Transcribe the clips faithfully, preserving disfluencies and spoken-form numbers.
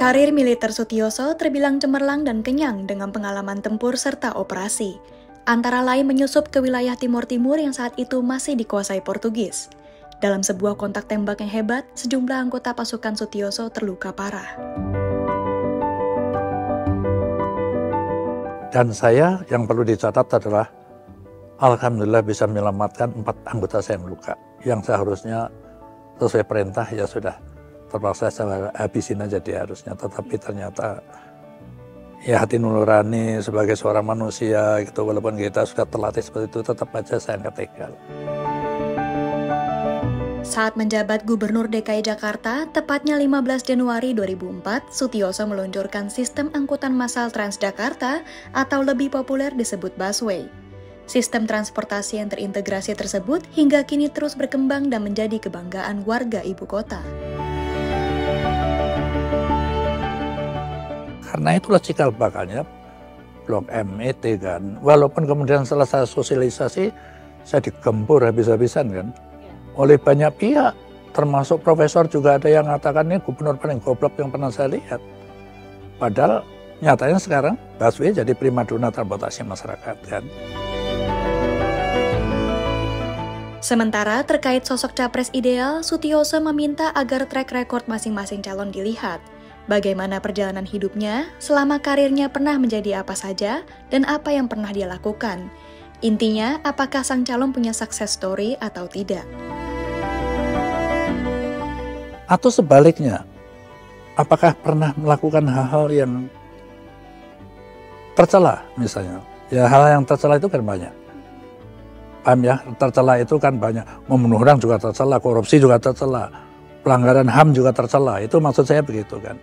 Karir militer Sutioso terbilang cemerlang dan kenyang dengan pengalaman tempur serta operasi. Antara lain menyusup ke wilayah Timur Timur yang saat itu masih dikuasai Portugis. Dalam sebuah kontak tembak yang hebat, sejumlah anggota pasukan Sutioso terluka parah. Dan saya yang perlu dicatat adalah alhamdulillah bisa menyelamatkan empat anggota saya yang meluka. Yang seharusnya sesuai perintah ya sudah terpaksa saya habisin aja dia harusnya. Tetapi ternyata ya hati nurani sebagai seorang manusia gitu, walaupun kita sudah terlatih seperti itu, tetap aja saya nggak tega. Saat menjabat Gubernur D K I Jakarta, tepatnya lima belas Januari dua ribu empat, Sutioso meluncurkan sistem angkutan massal Transjakarta atau lebih populer disebut busway. Sistem transportasi yang terintegrasi tersebut hingga kini terus berkembang dan menjadi kebanggaan warga ibu kota. Karena itulah cikal bakalnya Blok M E T kan. Walaupun kemudian selesai sosialisasi, saya digempur habis-habisan kan. Oleh banyak pihak, termasuk profesor juga ada yang mengatakan ini gubernur paling goblok yang pernah saya lihat. Padahal nyatanya sekarang busway jadi primadona transportasi masyarakat kan. Sementara terkait sosok capres ideal, Sutioso meminta agar track record masing-masing calon dilihat. Bagaimana perjalanan hidupnya, selama karirnya pernah menjadi apa saja, dan apa yang pernah dia lakukan. Intinya, apakah sang calon punya success story atau tidak. Atau sebaliknya, apakah pernah melakukan hal-hal yang tercela misalnya. Ya hal yang tercela itu kan banyak. Paham ya, tercela itu kan banyak. Membunuh orang juga tercela, korupsi juga tercela, pelanggaran H A M juga tercela. Itu maksud saya begitu kan.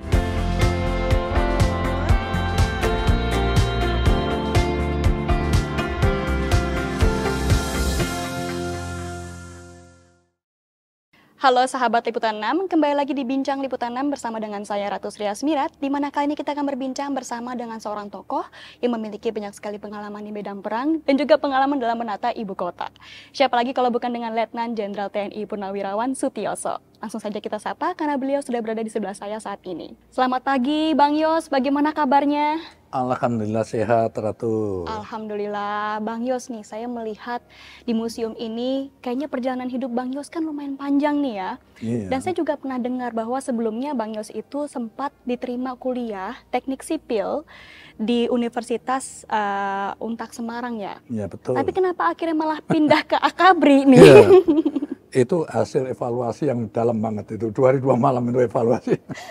Halo sahabat Liputan enam, kembali lagi di Bincang Liputan enam bersama dengan saya Ratu Sri Asmirat, di mana kali ini kita akan berbincang bersama dengan seorang tokoh yang memiliki banyak sekali pengalaman di medan perang dan juga pengalaman dalam menata ibu kota. Siapa lagi kalau bukan dengan Letnan Jenderal T N I Purnawirawan Sutioso. Langsung saja kita sapa karena beliau sudah berada di sebelah saya saat ini. Selamat pagi Bang Yos, bagaimana kabarnya? Alhamdulillah sehat Ratu. Alhamdulillah. Bang Yos nih, saya melihat di museum ini kayaknya perjalanan hidup Bang Yos kan lumayan panjang nih ya. Iya. Dan saya juga pernah dengar bahwa sebelumnya Bang Yos itu sempat diterima kuliah teknik sipil di Universitas uh, Untak Semarang ya. Iya betul. Tapi kenapa akhirnya malah pindah ke Akabri nih? Iya. Itu hasil evaluasi yang dalam banget itu. Dua hari dua malam itu evaluasi.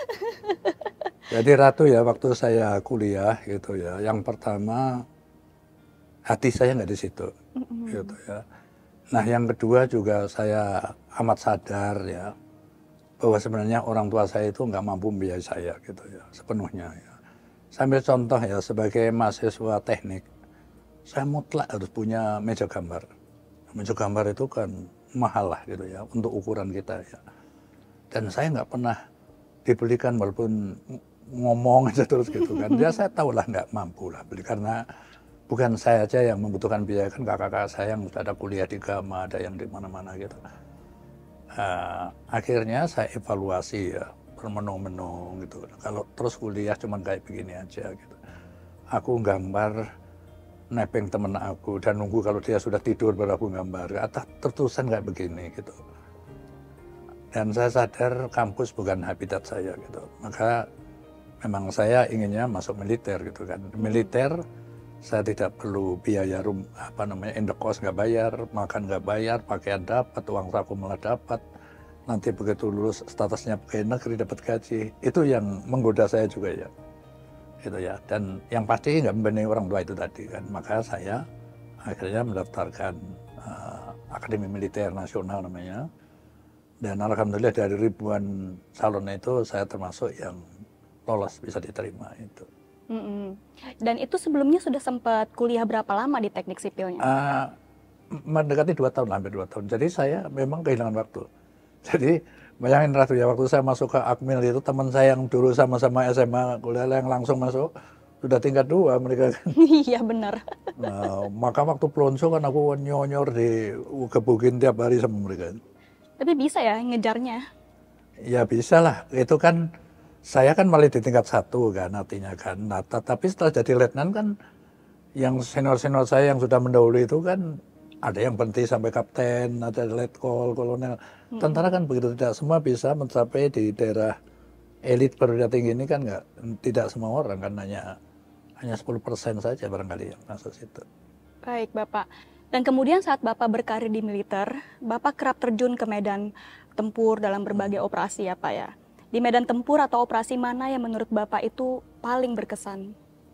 Jadi Ratu ya, waktu saya kuliah gitu ya, yang pertama hati saya nggak di situ, mm-hmm. gitu ya. Nah yang kedua juga saya amat sadar ya, bahwa sebenarnya orang tua saya itu nggak mampu membiayai saya gitu ya, sepenuhnya ya. Sambil contoh ya, sebagai mahasiswa teknik, saya mutlak harus punya meja gambar. Meja gambar itu kan mahal lah gitu ya, untuk ukuran kita ya. Dan saya nggak pernah dibelikan walaupun ngomong aja terus gitu kan. Ya saya tahu lah nggak mampu lah beli, karena bukan saya aja yang membutuhkan biaya, kan kakak-kakak saya yang sudah ada kuliah di Gama, ada yang di mana-mana gitu. Uh, akhirnya saya evaluasi ya, bermenung-menung gitu. Kalau terus kuliah cuman kayak begini aja gitu. Aku gambar nepeng temen aku dan nunggu kalau dia sudah tidur baru aku gambar. Atau tertulisan kayak begini gitu. Dan saya sadar kampus bukan habitat saya gitu. Maka memang saya inginnya masuk militer gitu kan. Militer saya tidak perlu biaya rum, apa namanya, indekos nggak bayar, makan nggak bayar, pakaian dapat, uang saku malah dapat. Nanti begitu lulus statusnya pegawai negeri dapat gaji. Itu yang menggoda saya juga ya. Gitu ya. Dan yang pasti nggak membenahi orang tua itu tadi kan. Maka saya akhirnya mendaftarkan uh, Akademi Militer Nasional namanya. Dan alhamdulillah dari ribuan calon itu saya termasuk yang lolos bisa diterima itu. Mm-hmm. Dan itu sebelumnya sudah sempat kuliah berapa lama di teknik sipilnya? Uh, mendekati dua tahun, hampir dua tahun. Jadi saya memang kehilangan waktu. Jadi bayangin Ratu ya, waktu saya masuk ke Akmil itu teman saya yang dulu sama-sama S M A kuliah yang langsung masuk sudah tingkat dua mereka kan. Iya benar. Nah, maka waktu pelonco kan aku nyonyor di gebukin tiap hari sama mereka. Tapi bisa ya ngejarnya? Ya bisa lah, itu kan saya kan malah di tingkat satu kan artinya kan. Nah, tapi setelah jadi letnan kan yang senior-senior saya yang sudah mendahului itu kan ada yang berhenti sampai kapten, ada letkol, kolonel. Hmm. Tentara kan begitu, tidak semua bisa mencapai di daerah elit perwira tinggi ini kan nggak, tidak semua orang kan, hanya hanya sepuluh persen saja barangkali yang masuk situ. Baik Bapak. Dan kemudian saat Bapak berkarir di militer, Bapak kerap terjun ke medan tempur dalam berbagai hmm. operasi ya Pak ya. Di medan tempur atau operasi mana yang menurut Bapak itu paling berkesan?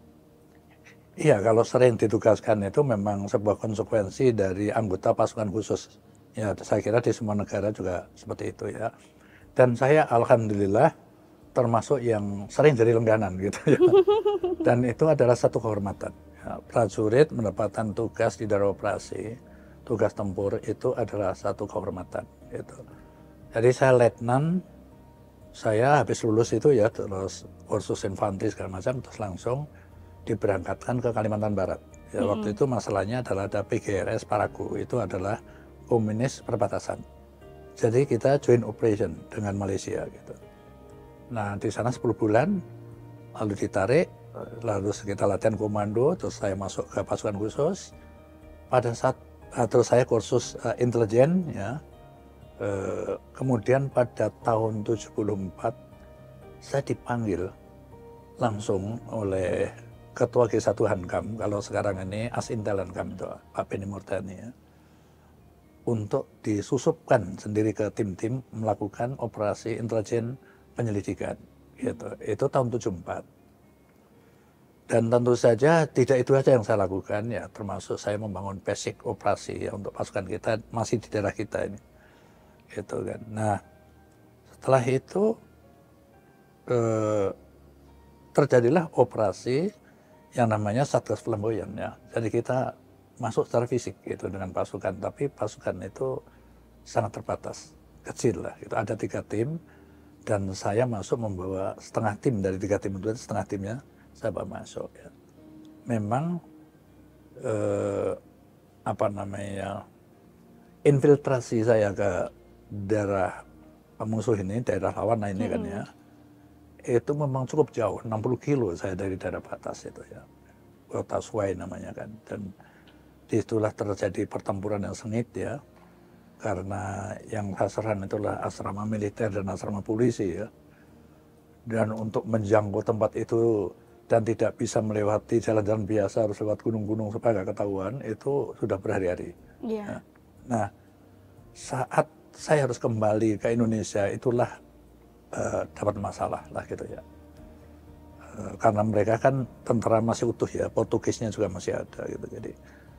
Iya, kalau sering ditugaskan itu memang sebuah konsekuensi dari anggota pasukan khusus. Ya, saya kira di semua negara juga seperti itu ya. Dan saya alhamdulillah termasuk yang sering jadi lengganan gitu ya. Dan itu adalah satu kehormatan. Ya, prajurit mendapatkan tugas di daerah operasi, tugas tempur itu adalah satu kehormatan gitu. Jadi saya letnan, saya habis lulus itu ya, terus kursus infanteri segala macam, terus langsung diberangkatkan ke Kalimantan Barat. Ya, hmm. Waktu itu masalahnya adalah ada P G R S Paragu, itu adalah komunis perbatasan. Jadi kita joint operation dengan Malaysia gitu. Nah di sana sepuluh bulan, lalu ditarik, lalu kita latihan komando, terus saya masuk ke pasukan khusus. Pada saat terus saya kursus uh, intelijen, ya. Uh, kemudian pada tahun tujuh puluh empat saya dipanggil langsung oleh Ketua G satu Hankam, kalau sekarang ini Asintel Hankam itu Pak Benny Murdani ya, untuk disusupkan sendiri ke tim-tim melakukan operasi intelijen penyelidikan gitu. Itu tahun tujuh puluh empat. Dan tentu saja tidak itu saja yang saya lakukan ya, termasuk saya membangun basic operasi ya untuk pasukan kita masih di daerah kita ini. Gitu kan. Nah, setelah itu eh, terjadilah operasi yang namanya Satgas Flamboyan ya. Jadi kita masuk secara fisik gitu dengan pasukan, tapi pasukan itu sangat terbatas, kecil lah. Itu ada tiga tim dan saya masuk membawa setengah tim dari tiga tim itu, setengah timnya saya bawa masuk ya. Memang eh, apa namanya infiltrasi saya ke daerah musuh ini, daerah lawan ini hmm. kan ya. Itu memang cukup jauh, enam puluh kilo saya dari daerah batas itu ya, Kota Suai namanya kan, dan disitulah terjadi pertempuran yang sengit ya, karena yang sasaran itulah asrama militer dan asrama polisi ya, dan untuk menjangkau tempat itu dan tidak bisa melewati jalan-jalan biasa, harus lewat gunung-gunung supaya nggak ketahuan, itu sudah berhari-hari. Yeah. Nah, saat saya harus kembali ke Indonesia itulah Uh, dapat masalah lah gitu ya, uh, karena mereka kan tentara masih utuh ya, Portugisnya juga masih ada gitu. Jadi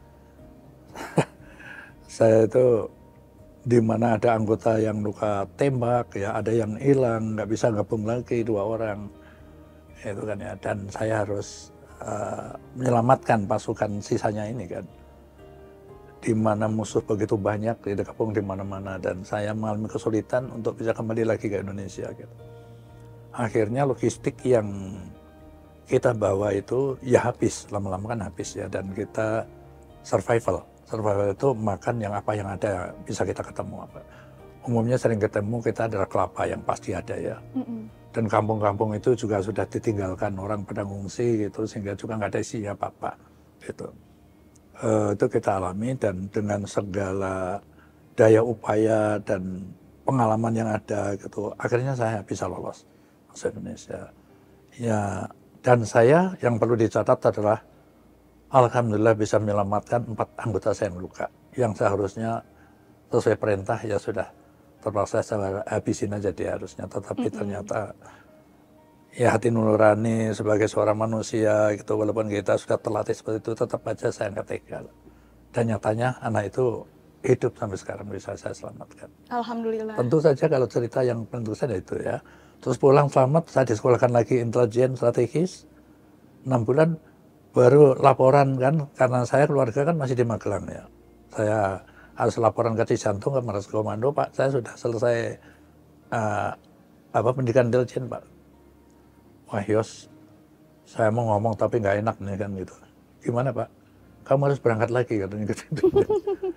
saya itu di mana ada anggota yang luka tembak ya, ada yang hilang nggak bisa gabung lagi dua orang itu kan ya, dan saya harus uh, menyelamatkan pasukan sisanya ini kan, di mana musuh begitu banyak, tidak gabung di mana-mana, dan saya mengalami kesulitan untuk bisa kembali lagi ke Indonesia gitu. Akhirnya logistik yang kita bawa itu ya habis, lama-lama kan habis ya, dan kita survival. Survival itu makan yang apa yang ada bisa kita ketemu apa. Umumnya sering ketemu kita adalah kelapa yang pasti ada ya. Mm-mm. Dan kampung-kampung itu juga sudah ditinggalkan orang pada ngungsi gitu, sehingga juga nggak ada isinya apa-apa gitu. Uh, itu kita alami, dan dengan segala daya upaya dan pengalaman yang ada gitu, akhirnya saya bisa lolos masuk Indonesia. Ya, dan saya yang perlu dicatat adalah alhamdulillah bisa menyelamatkan empat anggota saya yang luka, yang seharusnya sesuai perintah ya sudah terpaksa saya habisin aja dia harusnya, tetapi mm-hmm. ternyata ya hati nurani sebagai seorang manusia gitu, walaupun kita sudah terlatih seperti itu, tetap aja saya nggak tega. Dan nyatanya anak itu hidup sampai sekarang, bisa saya selamatkan. Alhamdulillah. Tentu saja kalau cerita yang penentusan itu ya. Terus pulang selamat, saya disekolahkan lagi intelijen strategis, enam bulan baru laporan kan, karena saya keluarga kan masih di Magelang ya. Saya harus laporan ke Cijantung ke Markas Komando, Pak, saya sudah selesai uh, apa pendidikan intelijen, Pak. Wah Yos, saya mau ngomong tapi nggak enak nih kan gitu. Gimana Pak? Kamu harus berangkat lagi katanya gitu.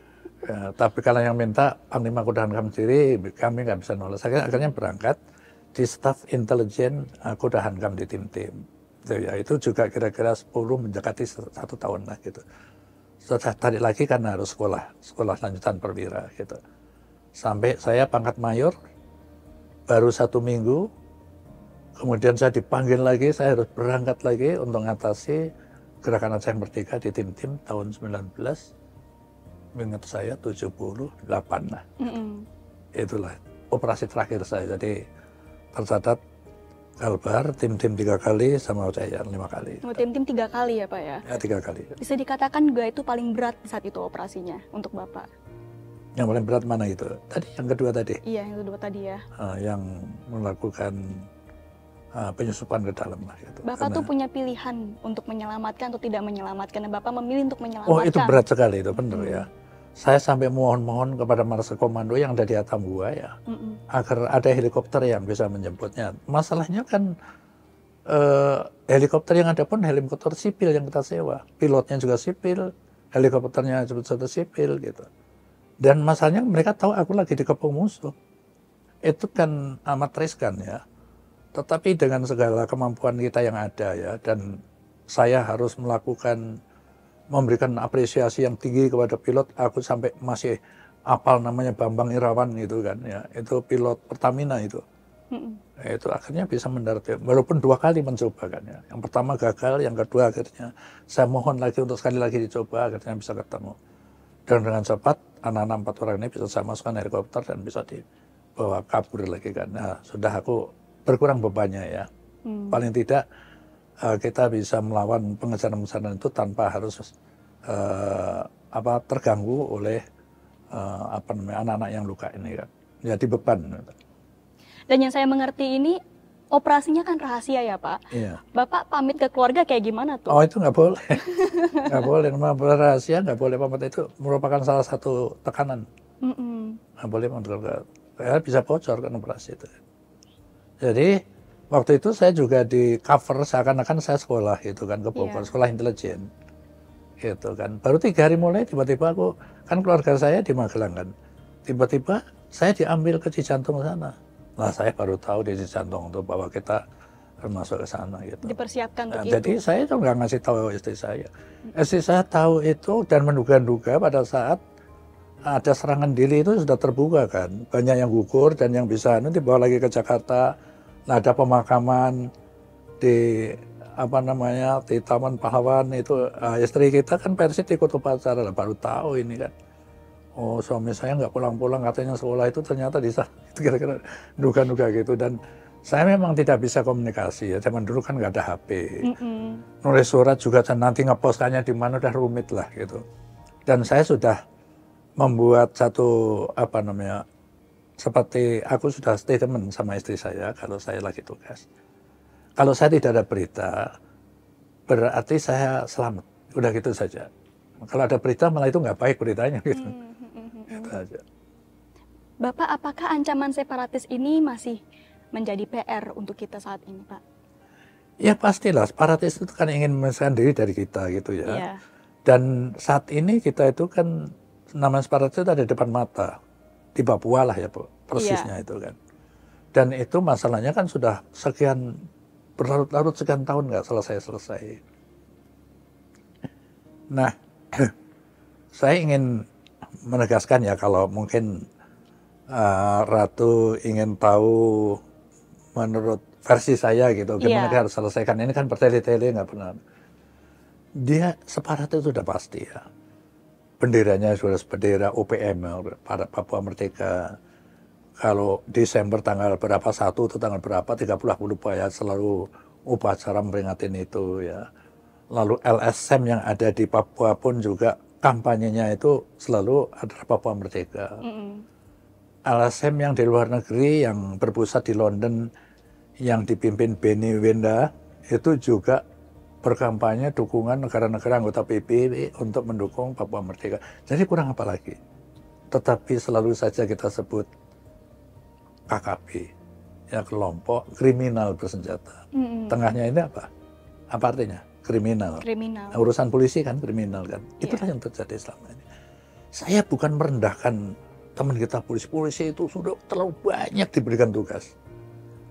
Ya, tapi kalau yang minta Panglima Kuda Hankam sendiri, kami nggak bisa nolak. Saya akhirnya berangkat di staf intelijen aku udah hankam di tim-tim. Itu ya, itu juga kira-kira sepuluh mendekati satu tahun lah gitu. Setelah tarik lagi karena harus sekolah, sekolah lanjutan perwira gitu. Sampai saya pangkat mayor, baru satu minggu, kemudian saya dipanggil lagi, saya harus berangkat lagi untuk mengatasi Gerakan Aceh Merdeka di tim-tim tahun sembilan belas, ingat saya tujuh puluh delapan lah. Mm-hmm. Itulah operasi terakhir saya, jadi tercatat Kalbar, tim-tim tiga kali, sama Ucayan lima kali. Oh, tim-tim tiga kali ya Pak ya? Ya, tiga kali. Bisa dikatakan juga itu paling berat saat itu operasinya untuk Bapak? Yang paling berat mana itu? Tadi, yang kedua tadi? Iya, yang kedua tadi ya. Uh, yang melakukan uh, penyusupan ke dalam lah. Gitu. Bapak Karena, tuh punya pilihan untuk menyelamatkan atau tidak menyelamatkan. Dan Bapak memilih untuk menyelamatkan. Oh, itu berat sekali, itu benar hmm. ya. Saya sampai mohon-mohon kepada Marskal Komando yang ada di Atambua ya, mm-mm. agar ada helikopter yang bisa menjemputnya. Masalahnya kan eh, helikopter yang ada pun helikopter sipil yang kita sewa, pilotnya juga sipil, helikopternya juga sipil gitu. Dan masalahnya mereka tahu aku lagi dikepung musuh, itu kan amat riskan ya. Tetapi dengan segala kemampuan kita yang ada ya, dan saya harus melakukan memberikan apresiasi yang tinggi kepada pilot. Aku sampai masih apal namanya Bambang Irawan gitu kan ya, itu pilot Pertamina itu. Mm-mm. Itu akhirnya bisa mendarat, walaupun dua kali mencoba kan ya. Yang pertama gagal, yang kedua akhirnya saya mohon lagi untuk sekali lagi dicoba, akhirnya bisa ketemu. Dan dengan cepat anak-anak empat orang ini bisa saya masukkan helikopter dan bisa dibawa kabur lagi kan. Nah, sudah aku berkurang bebannya ya. Mm. Paling tidak kita bisa melawan pengejaran-pengejaran itu tanpa harus uh, apa terganggu oleh uh, apa namanya anak-anak yang luka ini kan. Jadi beban. Dan yang saya mengerti ini operasinya kan rahasia ya Pak. Iya. Bapak pamit ke keluarga kayak gimana tuh? Oh, itu nggak boleh, nggak boleh. Nama rahasia nggak boleh pamit, itu merupakan salah satu tekanan. Mm-mm. Nggak boleh pamit ke keluarga. Ya, bisa bocor kan operasi itu. Jadi waktu itu saya juga di cover seakan-akan saya sekolah gitu kan ke Bogor, yeah. sekolah intelijen gitu kan. Baru tiga hari mulai tiba-tiba aku, kan keluarga saya di Magelang kan, tiba-tiba saya diambil ke Cijantung sana. Nah, saya baru tahu di Cijantung untuk bahwa kita masuk ke sana gitu. Dipersiapkan untuk nah, itu. Jadi saya itu nggak ngasih tahu istri saya. Hmm. Istri saya tahu itu dan menduga-duga pada saat ada serangan diri itu sudah terbuka kan. Banyak yang gugur dan yang bisa nanti dibawa lagi ke Jakarta. Nah, ada pemakaman di apa namanya di Taman Pahlawan itu, uh, istri kita kan Persit ikut upacara lah, baru tahu ini kan. Oh, suami saya nggak pulang-pulang, katanya sekolah itu ternyata di sana. Itu kira-kira duga-duga gitu. Dan saya memang tidak bisa komunikasi ya, zaman dulu kan nggak ada H P. Mm-mm. Nulis surat juga nanti ngepostannya di mana udah rumit lah gitu. Dan saya sudah membuat satu apa namanya, seperti aku sudah statement sama istri saya kalau saya lagi tugas. Kalau saya tidak ada berita, berarti saya selamat. Udah gitu saja. Kalau ada berita malah itu nggak baik beritanya gitu. Hmm, hmm, hmm, gitu aja. Bapak, apakah ancaman separatis ini masih menjadi P R untuk kita saat ini, Pak? Ya pastilah, separatis itu kan ingin memisahkan diri dari kita gitu ya. Yeah. Dan saat ini kita itu kan nama separatis itu ada di depan mata. Di Papua lah ya persisnya, yeah. itu kan. Dan itu masalahnya kan sudah sekian berlarut-larut sekian tahun nggak selesai-selesai. Nah, saya ingin menegaskan ya, kalau mungkin uh, Ratu ingin tahu menurut versi saya gitu, gimana yeah. harus selesaikan ini kan bertele-tele nggak benar. Dia separatis itu sudah pasti ya. Benderanya sudah bendera O P M, pada Papua Merdeka. Kalau Desember tanggal berapa, satu itu tanggal berapa, tiga puluh aku lupa ya, selalu upacara meringatin itu ya. Lalu L S M yang ada di Papua pun juga kampanyenya itu selalu adalah Papua Merdeka. Mm-hmm. L S M yang di luar negeri, yang berpusat di London, yang dipimpin Benny Wenda, itu juga berkampanye dukungan negara-negara anggota P B B untuk mendukung Papua Merdeka. Jadi kurang apa lagi? Tetapi selalu saja kita sebut K K B, ya kelompok kriminal bersenjata. Mm-hmm. Tengahnya ini apa? Apa artinya? Kriminal. Kriminal. Nah, urusan polisi kan kriminal kan. Yeah. Itulah yang terjadi selama ini. Saya bukan merendahkan teman kita polisi. Polisi itu sudah terlalu banyak diberikan tugas.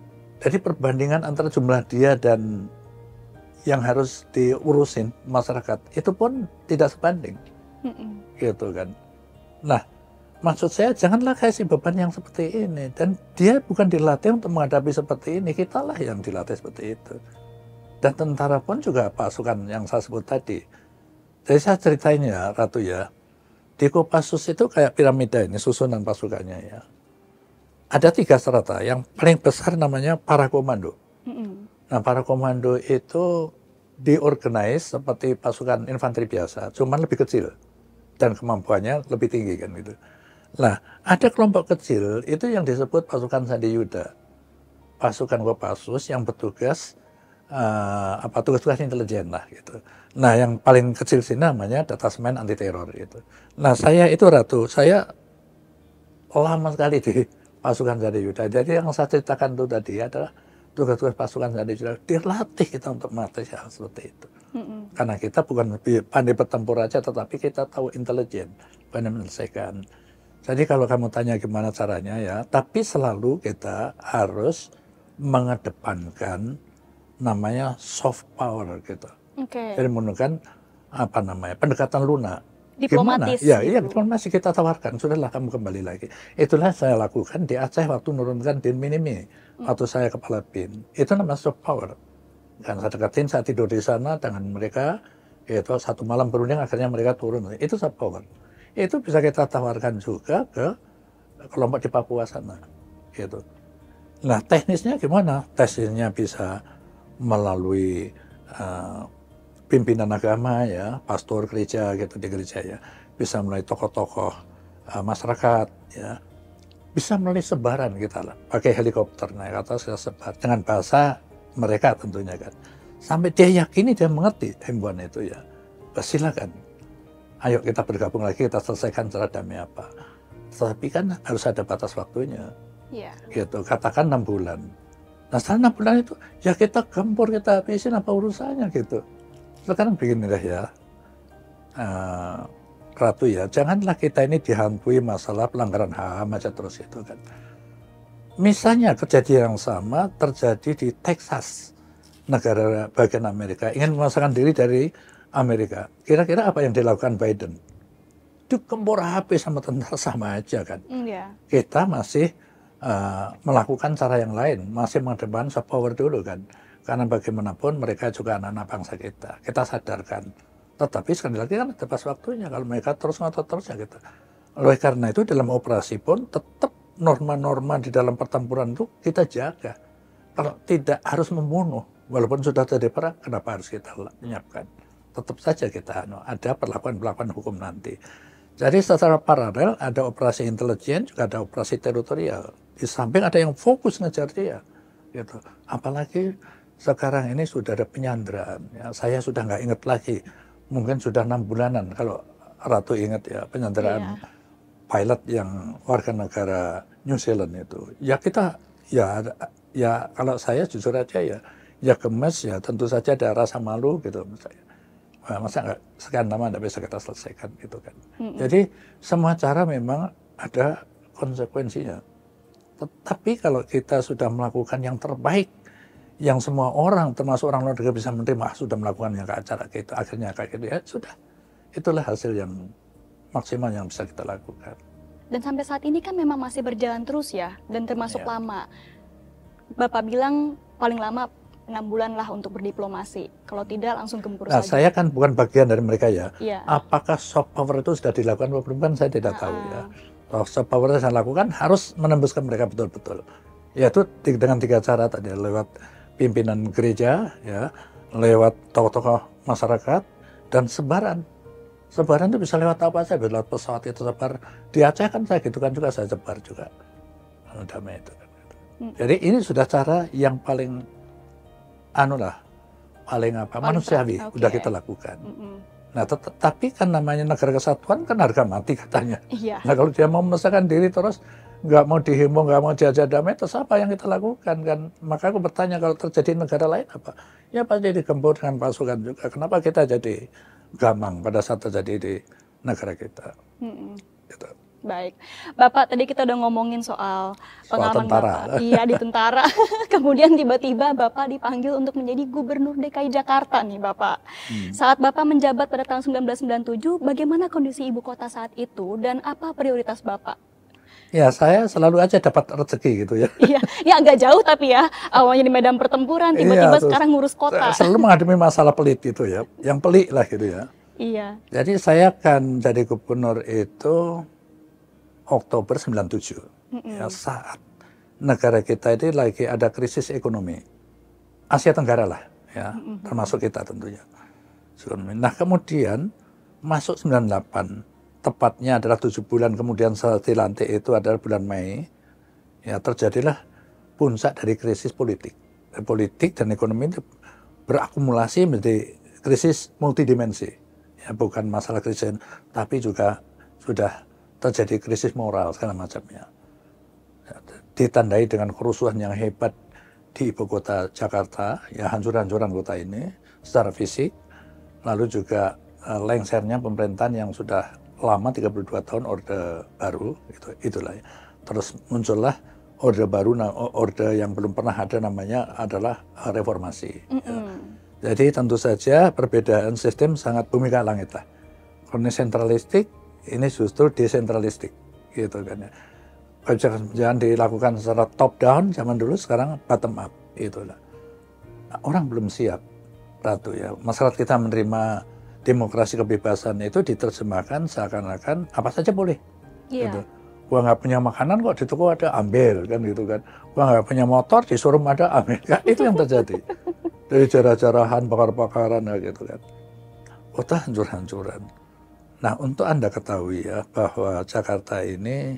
Jadi perbandingan antara jumlah dia dan yang harus diurusin masyarakat itu pun tidak sebanding, mm-mm. gitu kan. Nah, maksud saya janganlah kasih beban yang seperti ini, dan dia bukan dilatih untuk menghadapi seperti ini, kitalah yang dilatih seperti itu. Dan tentara pun juga pasukan yang saya sebut tadi. Jadi saya ceritain ya, Ratu ya, di Kopassus itu kayak piramida ini susunan pasukannya ya. Ada tiga strata, yang paling besar namanya para komando. Mm-mm. Nah, para komando itu diorganize seperti pasukan infanteri biasa, cuman lebih kecil dan kemampuannya lebih tinggi kan gitu. Nah, ada kelompok kecil itu yang disebut pasukan Sandi Yuda, pasukan Kopassus yang bertugas uh, apa tugas-tugas intelijen lah gitu. Nah, yang paling kecil sini namanya Detasemen Anti Teror gitu. Nah, saya itu Ratu, saya lama sekali di pasukan Sandi Yuda. Jadi yang saya ceritakan itu tadi adalah tugas-tugas pasukan Sandi Yuda, dilatih kita untuk melatih hal seperti itu. Mm-hmm. Karena kita bukan pandai bertempur aja, tetapi kita tahu intelijen, pandai menyelesaikan. Jadi kalau kamu tanya gimana caranya ya, tapi selalu kita harus mengedepankan namanya soft power gitu. Okay. Jadi menggunakan apa namanya pendekatan lunak. Diplomatis. Gimana? Ya, iya, diplomasi kita tawarkan. Sudahlah kamu kembali lagi. Itulah saya lakukan di Aceh waktu menurunkan Din Minimi. Waktu saya kepala B I N. Itu namanya soft power. Dan saya deketin, saya tidur di sana dengan mereka. Itu satu malam berunding, akhirnya mereka turun. Itu soft power. Itu bisa kita tawarkan juga ke kelompok di Papua sana. Gitu. Nah, teknisnya gimana? Teknisnya bisa melalui uh, pimpinan agama ya, pastor gereja gitu di gereja ya, bisa melalui tokoh-tokoh uh, masyarakat ya, bisa melalui sebaran kita lah, pakai helikopter naik atas kita sebar dengan bahasa mereka tentunya kan, sampai dia yakini dia mengerti himbauan itu ya, silakan, ayo kita bergabung lagi kita selesaikan secara damai apa, tapi kan harus ada batas waktunya, yeah. gitu, katakan enam bulan, nah setelah enam bulan itu ya kita gempur kita habisin apa urusannya gitu. Sekarang beginilah ya, uh, Ratu ya, janganlah kita ini dihantui masalah pelanggaran H A M aja terus itu kan. Misalnya kejadian yang sama terjadi di Texas, negara bagian Amerika, ingin memasangkan diri dari Amerika. Kira-kira apa yang dilakukan Biden? Dikempur habis sama tentara sama aja kan. Mm, yeah. Kita masih uh, melakukan cara yang lain, masih mengedepan soft power dulu kan. Karena bagaimanapun mereka juga anak-anak bangsa kita. Kita sadarkan. Tetapi sekali lagi kan ada pas waktunya. Kalau mereka terus ngotot terus ya gitu. Oleh karena itu dalam operasi pun tetap norma-norma di dalam pertempuran itu kita jaga. Kalau tidak harus membunuh. Walaupun sudah terjadi perang, kenapa harus kita menyiapkan? Tetap saja kita ada perlakuan-perlakuan hukum nanti. Jadi secara paralel ada operasi intelijen, juga ada operasi teritorial. Di samping ada yang fokus ngejar dia. Gitu. Apalagi sekarang ini sudah ada penyanderaan. Ya, saya sudah nggak ingat lagi, mungkin sudah enam bulanan kalau Ratu ingat ya penyanderaan yeah. pilot yang warga negara New Zealand itu. Ya kita ya ya kalau saya jujur aja ya ya gemes ya tentu saja ada rasa malu gitu saya. Nah, masa nggak sekian lama nggak bisa kita selesaikan gitu kan. Mm-hmm. Jadi semua cara memang ada konsekuensinya. Tetapi kalau kita sudah melakukan yang terbaik, yang semua orang, termasuk orang luar negeri bisa menerima, sudah melakukan yang ke acara kita, akhirnya kayak gitu ya sudah. Itulah hasil yang maksimal yang bisa kita lakukan. Dan sampai saat ini kan memang masih berjalan terus ya, dan termasuk ya. lama. Bapak bilang paling lama enam bulan lah untuk berdiplomasi. Kalau tidak langsung gempur nah, saja. Saya kan bukan bagian dari mereka ya. ya. Apakah soft power itu sudah dilakukan atau belum, saya tidak nah, tahu ya. Kalau soft power yang saya lakukan harus menembuskan mereka betul-betul. Yaitu dengan tiga cara tadi, lewat pimpinan gereja, ya, lewat tokoh-tokoh masyarakat, dan sebaran. Sebaran itu bisa lewat apa saja, lewat pesawat itu sebar. Di Aceh kan saya gitu kan juga, saya sebar juga. Damai itu. Hmm. Jadi ini sudah cara yang paling, anu lah, paling apa, paling manusiawi, okay. udah kita lakukan. Mm-hmm. Nah, tet- tapi kan namanya negara kesatuan kan harga mati katanya. Iya. Nah kalau dia mau memaksakan diri terus, nggak mau dihimbau, nggak mau jajah damai, terus apa yang kita lakukan kan? Maka aku bertanya kalau terjadi negara lain apa? Ya pasti digempur dengan pasukan juga. Kenapa kita jadi gamang pada saat terjadi di negara kita? Mm-hmm. Gitu. Baik, Bapak tadi kita udah ngomongin soal pengalaman tentara. Bapak, iya di tentara. Kemudian tiba-tiba Bapak dipanggil untuk menjadi Gubernur D K I Jakarta nih Bapak. Hmm. Saat Bapak menjabat pada tahun sembilan belas sembilan puluh tujuh, bagaimana kondisi ibu kota saat itu dan apa prioritas Bapak? Ya saya selalu aja dapat rezeki gitu ya. Iya, ya agak jauh tapi ya awalnya di medan pertempuran, tiba-tiba iya, sekarang ngurus kota. Selalu menghadapi masalah pelit gitu ya, yang pelik lah gitu ya. Iya. Jadi saya kan jadi gubernur itu Oktober sembilan puluh tujuh, mm-hmm. ya, saat negara kita ini lagi ada krisis ekonomi, Asia Tenggara lah, ya, mm-hmm. termasuk kita tentunya. Nah kemudian masuk sembilan puluh delapan, tepatnya adalah tujuh bulan kemudian setelah dilantik itu adalah bulan Mei, ya terjadilah puncak dari krisis politik, politik dan ekonomi itu berakumulasi menjadi krisis multidimensi, ya bukan masalah krisis, tapi juga sudah terjadi krisis moral segala macamnya. Ditandai dengan kerusuhan yang hebat di ibu kota Jakarta, ya hancur-hancuran kota ini secara fisik, lalu juga uh, lengsernya pemerintahan yang sudah lama tiga puluh dua tahun orde baru, itu itulah. Ya. Terus muncullah orde baru, orde yang belum pernah ada namanya adalah reformasi. Mm-hmm. Ya. Jadi tentu saja perbedaan sistem sangat bumi ke langit lah. Kalau sentralistik, ini justru desentralistik, gitu kan ya. Jangan dilakukan secara top down zaman dulu, sekarang bottom up, itulah. Nah, orang belum siap, Ratu ya. Masyarakat kita menerima demokrasi kebebasan itu diterjemahkan seakan-akan apa saja boleh. Iya. Gitu. Gua nggak punya makanan kok di toko ada, ambil kan gitu kan. Gua nggak punya motor di showroom ada, ambil kan. Itu yang terjadi. Dari jarah-jarahan, bakar-bakaran gitu kan. Kota hancur-hancuran. Nah, untuk Anda ketahui ya, bahwa Jakarta ini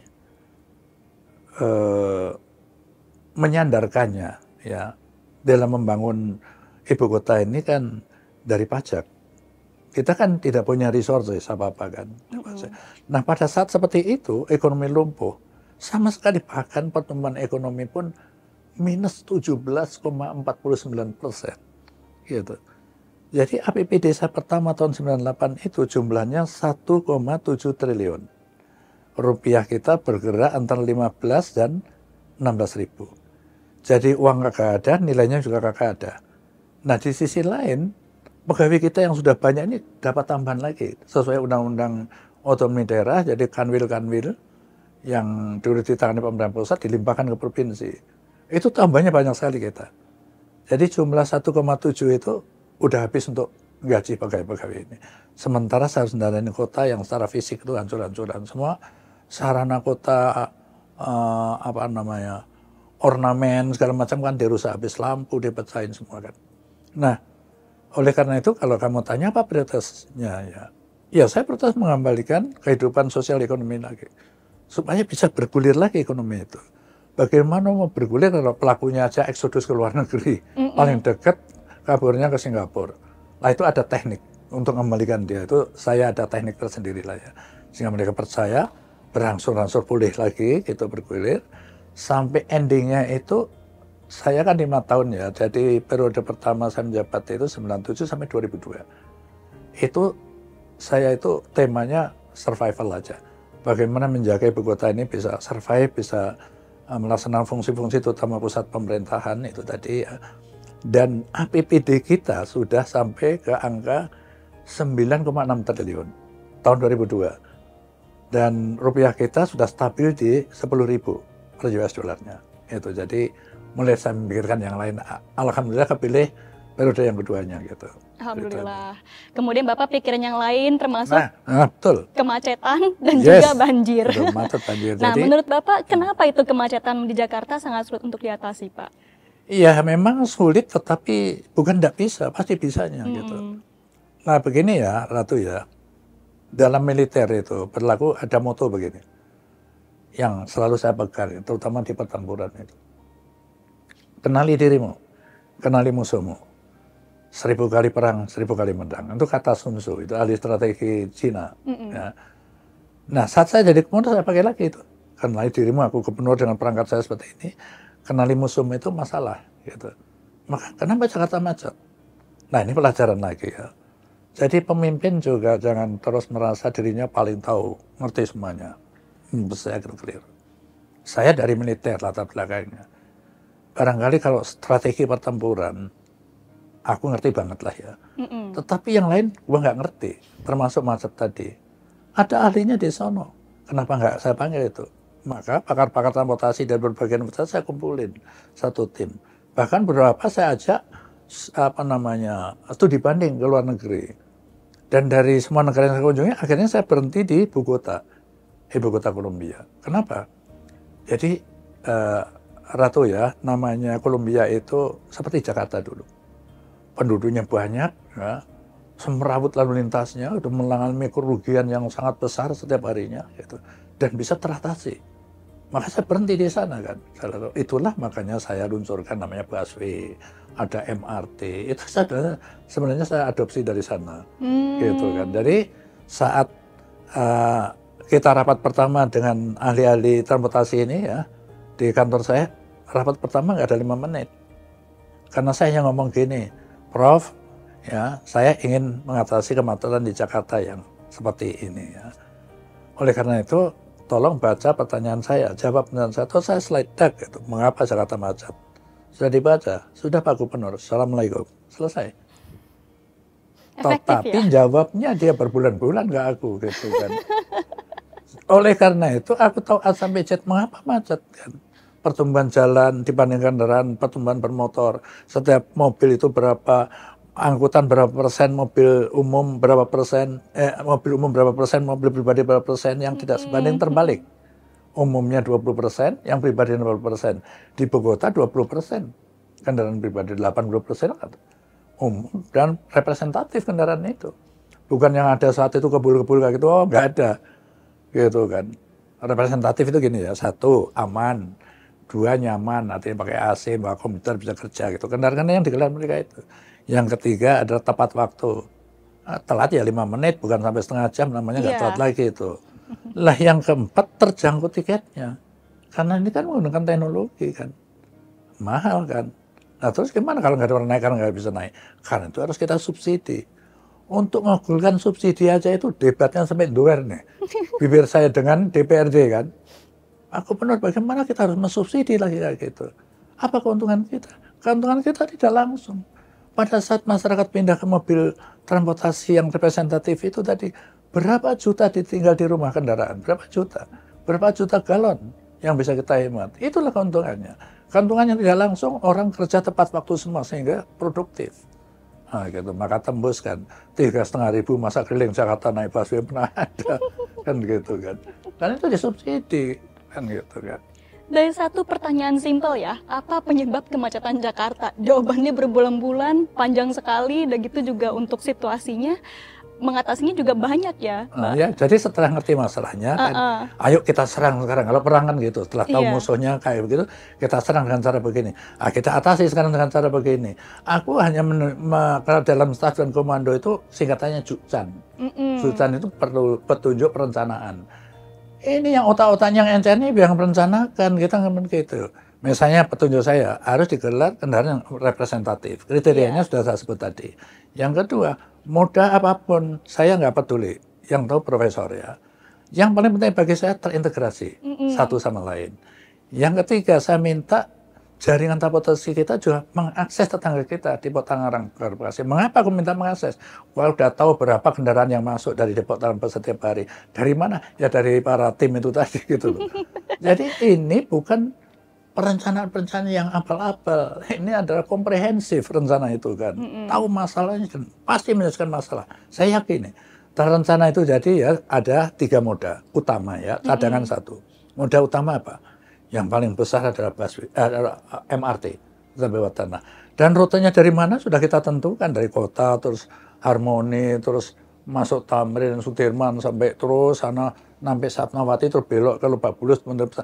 eh, menyandarkannya ya dalam membangun ibu kota ini kan dari pajak. Kita kan tidak punya resources apa-apa kan. Mm-hmm. Nah, pada saat seperti itu, ekonomi lumpuh, sama sekali bahkan pertumbuhan ekonomi pun minus tujuh belas koma empat sembilan persen. Gitu. Jadi A P B desa pertama tahun sembilan puluh delapan itu jumlahnya satu koma tujuh triliun. Rupiah kita bergerak antara lima belas dan enam belas ribu. Jadi uang kagak ada, nilainya juga kagak ada. Nah di sisi lain, pegawai kita yang sudah banyak ini dapat tambahan lagi. Sesuai undang-undang otonomi daerah, jadi kanwil-kanwil yang dulu ditangani pemerintah pusat dilimpahkan ke provinsi. Itu tambahnya banyak sekali kita. Jadi jumlah satu koma tujuh itu udah habis untuk gaji pegawai-pegawai ini. Sementara seharusnya ini kota yang secara fisik itu hancur-hancuran. Semua sarana kota, uh, apa namanya, ornamen, segala macam kan dirusak habis, lampu dipecahin semua kan. Nah, oleh karena itu kalau kamu tanya apa prioritasnya ya, ya saya prioritas mengembalikan kehidupan sosial ekonomi lagi. Supaya bisa bergulir lagi ekonomi itu. Bagaimana mau bergulir kalau pelakunya aja eksodus ke luar negeri. Mm-mm. Paling dekat kaburnya ke Singapura. Nah itu ada teknik untuk mengembalikan dia. Itu saya ada teknik tersendiri lah ya. Sehingga mereka percaya, berangsur-angsur pulih lagi, gitu bergulir. Sampai endingnya itu, saya kan lima tahun ya. Jadi periode pertama saya menjabat itu sembilan puluh tujuh sampai dua ribu dua. Itu, saya itu temanya survival aja. Bagaimana menjaga ibu kota ini bisa survive, bisa uh, melaksanakan fungsi-fungsi terutama pusat pemerintahan itu tadi ya. Dan A P B D kita sudah sampai ke angka sembilan koma enam triliun tahun dua ribu dua. Dan rupiah kita sudah stabil di sepuluh ribu per U S dollarnya. Itu jadi mulai saya memikirkan yang lain. Alhamdulillah kepilih periode yang keduanya gitu. Alhamdulillah. Kemudian Bapak pikiran yang lain termasuk nah, nah, betul. kemacetan dan yes, juga banjir. Betul, macet, banjir. Nah, jadi, menurut Bapak kenapa itu kemacetan di Jakarta sangat sulit untuk diatasi, Pak? Iya, memang sulit, tetapi bukan tidak bisa, pasti bisanya hmm. gitu. Nah, begini ya, Ratu ya, dalam militer itu berlaku ada moto begini, yang selalu saya pegang, terutama di pertempuran itu. Kenali dirimu, kenali musuhmu. Seribu kali perang, seribu kali menang. Itu kata Sun Tzu, itu ahli strategi Cina. Mm-hmm. Ya. Nah, saat saya jadi gubernur, saya pakai lagi itu. Kenali dirimu, aku gubernur dengan perangkat saya seperti ini. Kenali musuhmu itu masalah. Gitu. Maka kenapa Jakarta macet? Nah, ini pelajaran lagi ya. Jadi pemimpin juga jangan terus merasa dirinya paling tahu, ngerti semuanya. Hmm, saya keliru. Saya dari militer latar belakangnya. Barangkali kalau strategi pertempuran, aku ngerti banget lah ya. Mm-mm. Tetapi yang lain gua nggak ngerti, termasuk macet tadi. Ada ahlinya di sono. Kenapa nggak saya panggil itu? Maka pakar-pakar transportasi dari berbagai universitas saya kumpulin satu tim. Bahkan beberapa saya ajak apa namanya studi banding ke luar negeri. Dan dari semua negara yang saya kunjungi, akhirnya saya berhenti di Bogota, ibu kota Kolombia. Kenapa? Jadi eh, Ratu ya, namanya Kolombia itu seperti Jakarta dulu. Penduduknya banyak, ya, semerawut lalu lintasnya, udah mengalami kerugian yang sangat besar setiap harinya, gitu, dan bisa teratasi. Maka saya berhenti di sana kan. Itulah makanya saya luncurkan namanya busway, ada M R T. Itu saya, sebenarnya saya adopsi dari sana, Hmm. gitu kan. Jadi saat uh, kita rapat pertama dengan ahli-ahli transportasi ini ya di kantor saya, rapat pertama nggak ada lima menit. Karena saya hanya ngomong gini, Prof, ya saya ingin mengatasi kemacetan di Jakarta yang seperti ini ya. Oleh karena itu, tolong baca pertanyaan saya, jawab pertanyaan saya. Terus saya slide deck, gitu. Mengapa Jakarta macet? Sudah dibaca, sudah Pak Gubernur, Assalamualaikum, selesai. Efektif, Tetapi ya? jawabnya dia berbulan-bulan nggak aku, gitu kan. Oleh karena itu, aku tahu A sampai Z mengapa macet kan. Pertumbuhan jalan dibandingkan kendaraan, pertumbuhan bermotor. Setiap mobil itu berapa, angkutan berapa persen, mobil umum berapa persen, eh, mobil umum berapa persen, mobil pribadi berapa persen, yang tidak sebanding terbalik. Umumnya dua puluh persen, yang pribadi dua puluh persen. Di Bogota dua puluh persen, kendaraan pribadi delapan puluh persen umum dan representatif kendaraan itu. Bukan yang ada saat itu kebul-kebul kayak gitu, oh nggak ada. Gitu kan. Representatif itu gini ya, satu, aman. Dua, nyaman, artinya pakai A C, bawa komputer bisa kerja gitu. Kendaraan yang digelar mereka itu. Yang ketiga adalah tepat waktu. Nah, telat ya lima menit, bukan sampai setengah jam, namanya nggak Iya. telat lagi itu. Lah yang keempat, terjangkau tiketnya. Karena ini kan menggunakan teknologi kan. Mahal kan. Nah terus gimana kalau nggak ada orang naik, karena nggak bisa naik? Karena itu harus kita subsidi. Untuk ngegulkan subsidi aja itu debatnya sampai duer nih. Bibir saya dengan D P R D kan. Aku benar, bagaimana kita harus mensubsidi lagi kayak gitu. Apa keuntungan kita? Keuntungan kita tidak langsung. Pada saat masyarakat pindah ke mobil transportasi yang representatif itu tadi, berapa juta ditinggal di rumah kendaraan? Berapa juta? Berapa juta galon yang bisa kita hemat? Itulah keuntungannya. Keuntungannya tidak langsung, orang kerja tepat waktu semua sehingga produktif. Nah, gitu. Maka tembus kan tiga setengah ribu masa keliling Jakarta naik busway pernah ada kan gitu kan. Dan itu disubsidi kan gitu kan. Dari satu pertanyaan simpel ya, apa penyebab kemacetan Jakarta? Jawabannya berbulan-bulan, panjang sekali, dan gitu juga untuk situasinya, mengatasinya juga banyak ya, Mbak. Nah, ya, jadi setelah ngerti masalahnya, kan, Uh-uh. ayo kita serang sekarang. Kalau perang kan gitu, setelah tahu Iya. musuhnya kayak begitu, kita serang dengan cara begini. Ah, kita atasi sekarang dengan cara begini. Aku hanya men- me- kalau dalam staf dan komando itu singkatannya Jucan. Mm-mm. Jucan itu perlu petunjuk perencanaan. Ini yang otak-otaknya yang encer ini yang merencanakan, kita ngomong gitu. Misalnya petunjuk saya harus digelar kendaraan yang representatif. Kriterianya Iya. sudah saya sebut tadi. Yang kedua, moda apapun saya nggak peduli. Yang tahu profesor ya. Yang paling penting bagi saya terintegrasi Mm-mm. satu sama lain. Yang ketiga, saya minta jaringan transportasi kita juga mengakses tetangga kita di Depok Tangerang Bekasi. Mengapa aku minta mengakses? Wah, udah tahu berapa kendaraan yang masuk dari Depok Tangerang setiap hari. Dari mana? Ya dari para tim itu tadi gitu loh. Jadi ini bukan perencanaan-perencanaan yang apal-apal. Ini adalah komprehensif rencana itu kan. Mm-mm. Tahu masalahnya dan pasti menyelesaikan masalah. Saya yakin nih. Rencana itu jadi ya ada tiga moda utama ya, cadangan Mm-mm. satu. Moda utama apa? Yang paling besar adalah busway, eh, adalah M R T, kereta bawah tanah. Dan rutenya dari mana sudah kita tentukan, dari kota, terus Harmoni, terus masuk Tamrin, Sudirman, sampai terus sana, sampai Fatmawati, terus belok ke Lebak Bulus.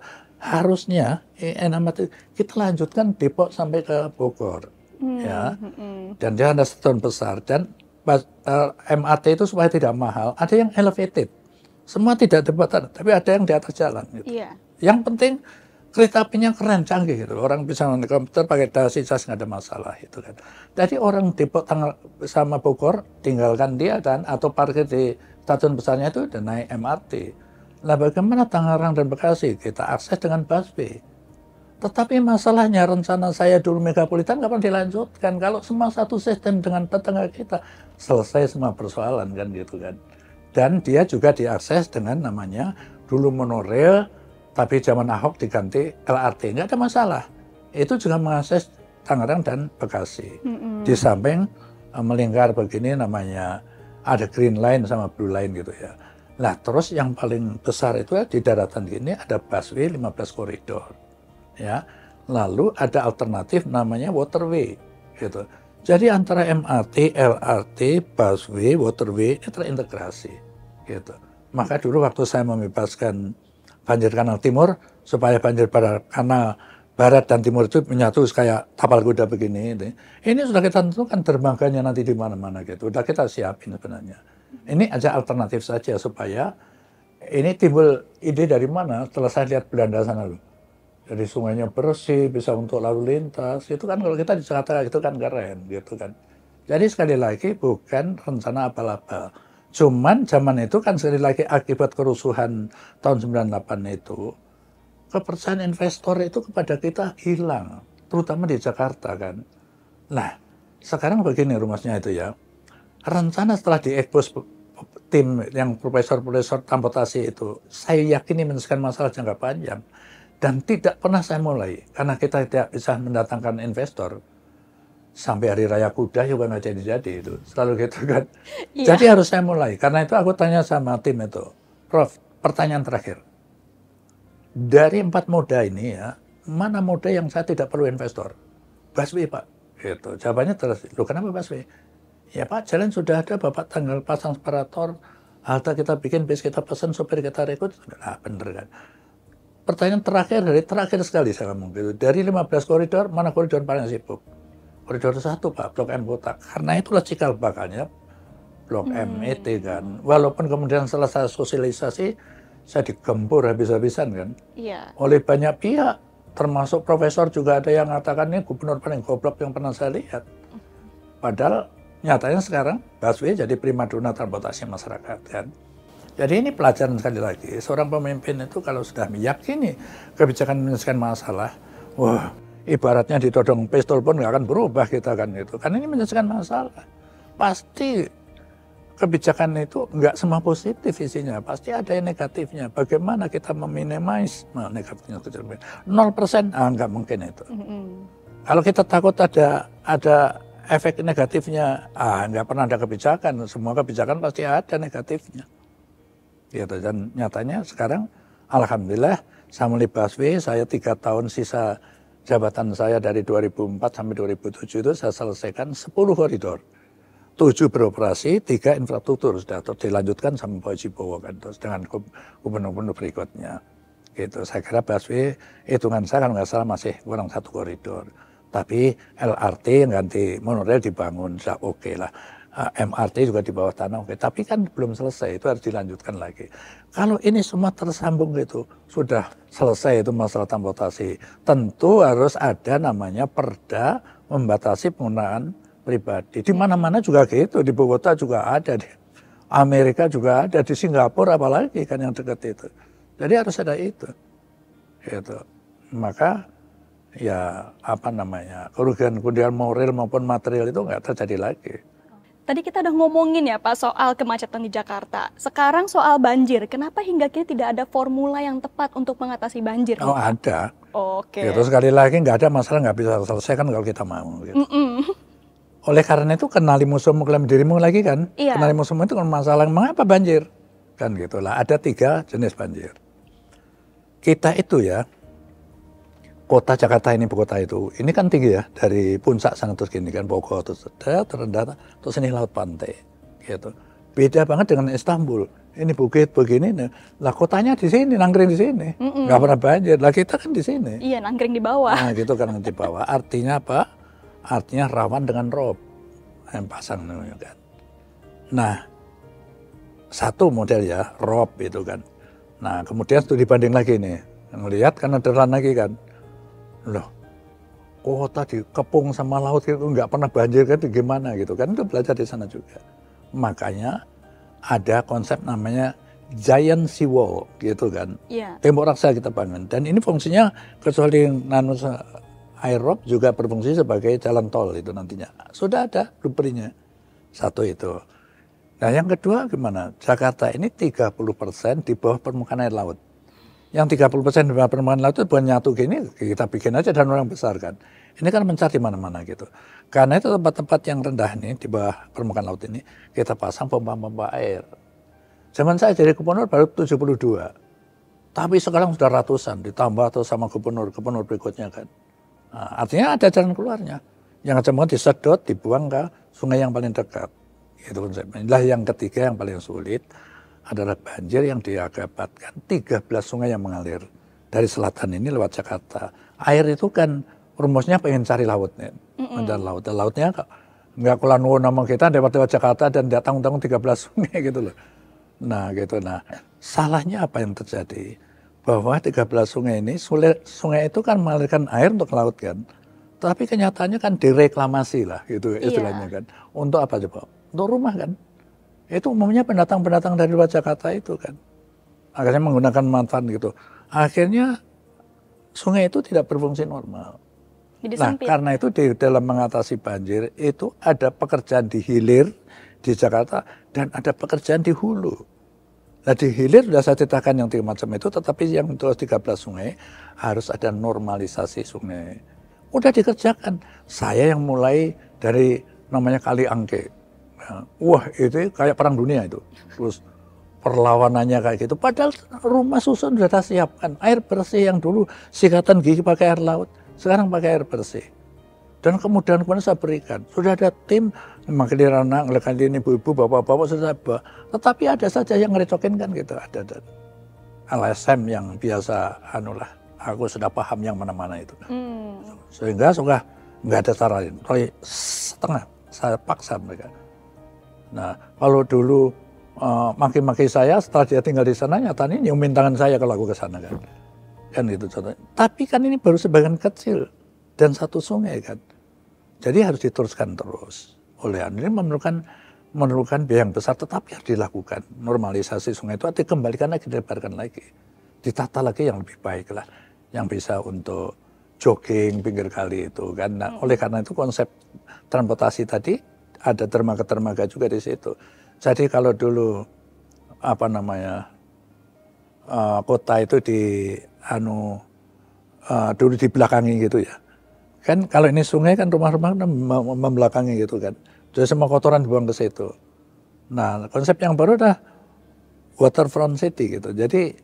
Harusnya M R T kita lanjutkan Depok sampai ke Bogor. Hmm, Ya. mm-mm. Dan dia ada stasiun besar, dan uh, M R T itu supaya tidak mahal, ada yang elevated. Semua tidak debat, tapi ada yang di atas jalan. Gitu. Iya. Yang penting kereta apinya keren, canggih gitu. Orang bisa nonton komputer pakai dasi jas, nggak ada masalah gitu kan. Jadi orang Depok tanggal sama Bogor tinggalkan dia kan, atau parkir di stasiun besarnya itu dan naik M R T. Nah bagaimana Tangerang dan Bekasi? Kita akses dengan busway. Tetapi masalahnya rencana saya dulu megapolitan kapan dilanjutkan? Kalau semua satu sistem dengan tetangga kita, selesai semua persoalan kan gitu kan. Dan dia juga diakses dengan namanya dulu monorail, tapi zaman Ahok diganti L R T, nggak ada masalah. Itu juga mengakses Tangerang dan Bekasi. Mm-hmm. Di samping uh, melingkar begini namanya ada Green Line sama Blue Line gitu ya. Nah terus yang paling besar itu ya, di daratan gini ada busway lima belas koridor. Ya, lalu ada alternatif namanya waterway gitu. Jadi antara M R T, L R T, busway, waterway ini terintegrasi gitu. Maka dulu waktu saya membebaskan banjir kanal timur supaya banjir pada kanal barat dan timur itu menyatu kayak tapal kuda begini ini. Ini sudah kita tentukan dermaganya nanti di mana-mana gitu. Sudah kita siapin sebenarnya. Ini aja alternatif saja supaya ini timbul ide dari mana setelah saya lihat Belanda sana loh. Jadi sungainya bersih, bisa untuk lalu lintas. Itu kan kalau kita di Jakarta itu kan keren gitu kan. Jadi sekali lagi bukan rencana abal-abal. Cuman zaman itu kan sekali lagi akibat kerusuhan tahun sembilan puluh delapan itu, kepercayaan investor itu kepada kita hilang. Terutama di Jakarta kan. Nah, sekarang begini rumusnya itu ya. Rencana setelah diekspos tim yang profesor-profesor transportasi itu, saya yakin ini menyelesaikan masalah jangka panjang. Dan tidak pernah saya mulai, karena kita tidak bisa mendatangkan investor. Sampai hari raya kuda juga nggak jadi-jadi itu, selalu gitu kan. Iya. Jadi harus saya mulai, karena itu aku tanya sama tim itu, Prof, pertanyaan terakhir. Dari empat moda ini ya, mana moda yang saya tidak perlu investor? Busway Pak. Gitu. Jawabannya terus, loh kenapa busway? Ya Pak, jalan sudah ada, Bapak tanggal pasang separator, halte kita bikin, bis kita pesan, sopir kita rekrut, nah bener kan. Pertanyaan terakhir, dari terakhir sekali saya ngomong gitu. Dari lima belas koridor, mana koridor paling sibuk? Koridor satu Pak, Blok M Kota. Karena itulah cikal bakalnya Blok hmm. M E T kan. Walaupun kemudian selesai sosialisasi, saya digempur habis-habisan kan. Iya. Oleh banyak pihak, termasuk profesor juga ada yang mengatakan ini gubernur paling goblok yang pernah saya lihat. Padahal nyatanya sekarang busway jadi primadona transportasi masyarakat kan. Jadi ini pelajaran sekali lagi, seorang pemimpin itu kalau sudah meyakini kebijakan menyelesaikan masalah, wah ibaratnya ditodong pistol pun nggak akan berubah kita kan itu. Karena ini menyelesaikan masalah. Pasti kebijakan itu nggak semua positif isinya, pasti ada yang negatifnya. Bagaimana kita meminimais nah, negatifnya nol persen? Ah nggak mungkin itu. Mm-hmm. Kalau kita takut ada ada efek negatifnya, ah nggak pernah ada kebijakan. Semua kebijakan pasti ada negatifnya. Gitu. Dan nyatanya sekarang alhamdulillah saya mulai busway, saya tiga tahun sisa jabatan saya dari dua ribu empat sampai dua ribu tujuh itu saya selesaikan sepuluh koridor. tujuh beroperasi, tiga infrastruktur sudah terus dilanjutkan sampai Bojibowo kan terus dengan gubernur-gubernur berikutnya. Gitu. Saya kira busway hitungan saya kalau nggak salah masih kurang satu koridor. Tapi L R T yang ganti monorail dibangun, sudah oke okay lah. M R T juga di bawah tanah, oke. Tapi kan belum selesai, itu harus dilanjutkan lagi. Kalau ini semua tersambung gitu, sudah selesai itu masalah transportasi. Tentu harus ada namanya perda membatasi penggunaan pribadi. Di mana-mana juga gitu, di Bogota juga ada, di Amerika juga ada, di Singapura apalagi kan yang dekat itu. Jadi harus ada itu. Gitu. Maka ya apa namanya, kerugian-kerugian moral maupun material itu nggak terjadi lagi. Tadi kita udah ngomongin ya Pak soal kemacetan di Jakarta. Sekarang soal banjir, kenapa hingga kini tidak ada formula yang tepat untuk mengatasi banjir? Oh nih, ada. Oke. Okay. Itu sekali lagi nggak ada masalah nggak bisa selesaikan kalau kita mau. Gitu. Mm -mm. Oleh karena itu kenali musuhmu klaim dirimu lagi kan. Iya. Kenali musuhmu itu kan masalah mengapa banjir kan gitulah. Ada tiga jenis banjir. Kita itu ya. Kota Jakarta ini, ibu kota itu, ini kan tinggi ya, dari puncak sana terus gini kan, Bogor terus ada, terendah, terus ini laut pantai, gitu. Beda banget dengan Istanbul, ini bukit begini, lah kotanya di sini, nangkring di sini, mm-mm. nggak pernah banjir, lah kita kan di sini. Iya, nangkring di bawah. Nah gitu kan di bawah, artinya apa? Artinya rawan dengan rob, yang pasang namanya kan. Nah, satu model ya, rob itu kan. Nah kemudian itu dibanding lagi nih, ngelihat kan ada lagi kan. Loh, kota dikepung sama laut itu nggak pernah banjir kan gimana gitu kan, itu belajar di sana juga. Makanya ada konsep namanya giant sea wall gitu kan. Iya. Tembok raksasa kita bangun. Dan ini fungsinya kecuali nano aerob juga berfungsi sebagai jalan tol itu nantinya. Sudah ada blueprint-nya. Satu itu. Nah yang kedua gimana? Jakarta ini tiga puluh persen di bawah permukaan air laut. Yang tiga puluh persen di bawah permukaan laut itu bukan nyatu gini, kita bikin aja dan orang besar kan. Ini kan mencar di mana-mana gitu. Karena itu tempat-tempat yang rendah nih di bawah permukaan laut ini, kita pasang pompa-pompa air. Zaman saya jadi gubernur baru tujuh puluh dua. Tapi sekarang sudah ratusan, ditambah atau sama gubernur-gubernur berikutnya kan. Nah, artinya ada jalan keluarnya. Yang cuma disedot, dibuang ke sungai yang paling dekat. Itu konsepnya. Inilah yang ketiga yang paling sulit adalah banjir yang diakibatkan tiga belas sungai yang mengalir dari selatan ini lewat Jakarta. Air itu kan rumusnya pengen cari laut nih, mencari laut. Dan lautnya nggak kulan nama kita lewat-lewat Jakarta dan datang-datang tiga belas sungai gitu loh. Nah gitu. Nah salahnya apa yang terjadi? Bahwa tiga belas sungai ini, sungai itu kan mengalirkan air untuk ke laut kan. Tapi kenyataannya kan direklamasi lah gitu istilahnya kan. Untuk apa coba? Untuk rumah kan. Itu umumnya pendatang-pendatang dari luar Jakarta itu kan. Akhirnya menggunakan manfaat gitu. Akhirnya sungai itu tidak berfungsi normal. Jadi nah sempit. Karena itu di dalam mengatasi banjir itu ada pekerjaan di hilir di Jakarta dan ada pekerjaan di hulu. Nah di hilir sudah saya ceritakan yang tiga macam itu, tetapi yang untuk tiga belas sungai harus ada normalisasi sungai. Udah dikerjakan. Saya yang mulai dari namanya Kali Angke. Wah itu kayak perang dunia itu. Terus perlawanannya kayak gitu. Padahal rumah susun sudah kita siapkan. Air bersih yang dulu sikatan gigi pakai air laut. Sekarang pakai air bersih. Dan kemudian kemudian saya berikan. Sudah ada tim, makanya anak, ngelihat ibu-ibu, bapak-bapak, sudah ada. Tetapi ada saja yang ngerecokin kan gitu. Ada, ada. L S M yang biasa, anulah. Aku sudah paham yang mana-mana itu. Hmm. Sehingga sudah nggak ada cara lain. Roy setengah, saya paksa mereka. Nah, kalau dulu uh, maki-maki saya setelah dia tinggal di sana, nyatanya nyiumin tangan saya kalau aku ke sana kan. Kan gitu contohnya. Tapi kan ini baru sebagian kecil dan satu sungai kan. Jadi harus diteruskan terus. Oleh ini memerlukan memerlukan biaya yang besar, tetapi harus dilakukan. Normalisasi sungai itu artinya kembalikan lagi, dilebarkan lagi. Ditata lagi yang lebih baik lah. Yang bisa untuk jogging pinggir kali itu kan. Nah, oleh karena itu konsep transportasi tadi ada dermaga-dermaga juga di situ. Jadi kalau dulu apa namanya uh, kota itu di anu uh, dulu di belakangi gitu ya. Kan kalau ini sungai kan rumah-rumah membelakangi gitu kan. Jadi semua kotoran dibuang ke situ. Nah konsep yang baru adalah waterfront city gitu. Jadi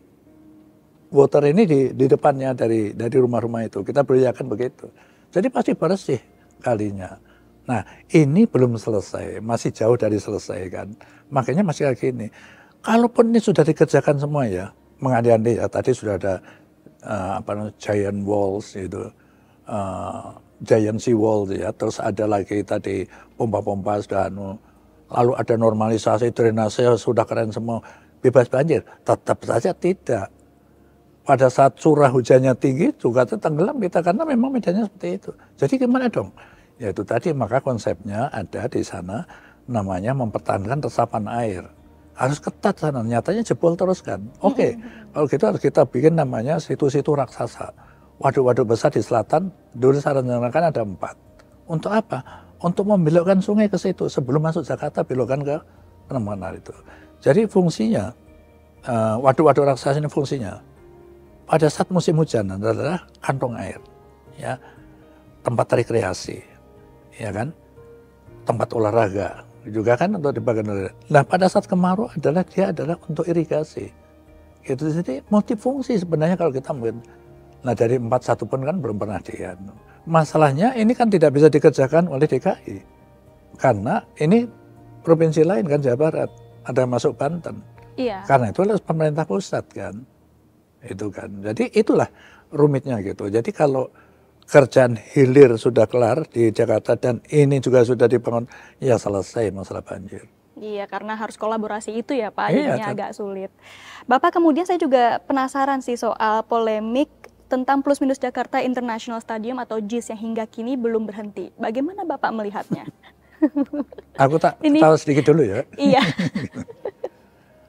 water ini di, di depannya dari dari rumah-rumah itu. Kita beriakan begitu. Jadi pasti bersih kalinya. Nah ini belum selesai. Masih jauh dari selesai kan. Makanya masih kayak gini. Kalaupun ini sudah dikerjakan semua ya. Mengandai-andai ya tadi sudah ada uh, apa namanya giant walls gitu. Uh, giant sea wall ya, terus ada lagi tadi pompa-pompa sudah anu, lalu ada normalisasi drainase sudah keren semua, bebas banjir, tetap saja tidak. Pada saat curah hujannya tinggi juga tenggelam kita karena memang medannya seperti itu. Jadi gimana dong? Ya itu tadi maka konsepnya ada di sana namanya mempertahankan resapan air. Harus ketat sana, nyatanya jebol terus kan. Oke, okay. Kalau gitu harus kita bikin namanya situ-situ raksasa. Waduk-waduk besar di selatan, dulu saya rencanakan ada empat. Untuk apa? Untuk membelokkan sungai ke situ. Sebelum masuk Jakarta, belokkan ke Penemuan itu. Jadi fungsinya, uh, waduk-waduk raksasa ini fungsinya, pada saat musim hujan adalah kantong air. Ya, tempat rekreasi. Ya kan? Tempat olahraga. Juga kan untuk di bagian olahraga. Nah pada saat kemarau adalah dia adalah untuk irigasi. Itu jadi multifungsi sebenarnya kalau kita mungkin. Nah dari empat satu pun kan belum pernah dia. Masalahnya ini kan tidak bisa dikerjakan oleh D K I. Karena ini provinsi lain kan Jawa Barat. Ada yang masuk Banten. Iya. Karena itu adalah pemerintah pusat kan. Itu kan. Jadi itulah rumitnya gitu. Jadi kalau kerjaan hilir sudah kelar di Jakarta dan ini juga sudah dibangun, ya selesai masalah banjir. Iya, karena harus kolaborasi itu ya Pak, jadinya iya, agak sulit. Bapak kemudian saya juga penasaran sih soal polemik tentang Plus Minus Jakarta International Stadium atau J I S yang hingga kini belum berhenti. Bagaimana Bapak melihatnya? Aku tak Ini, tahu sedikit dulu ya. Iya.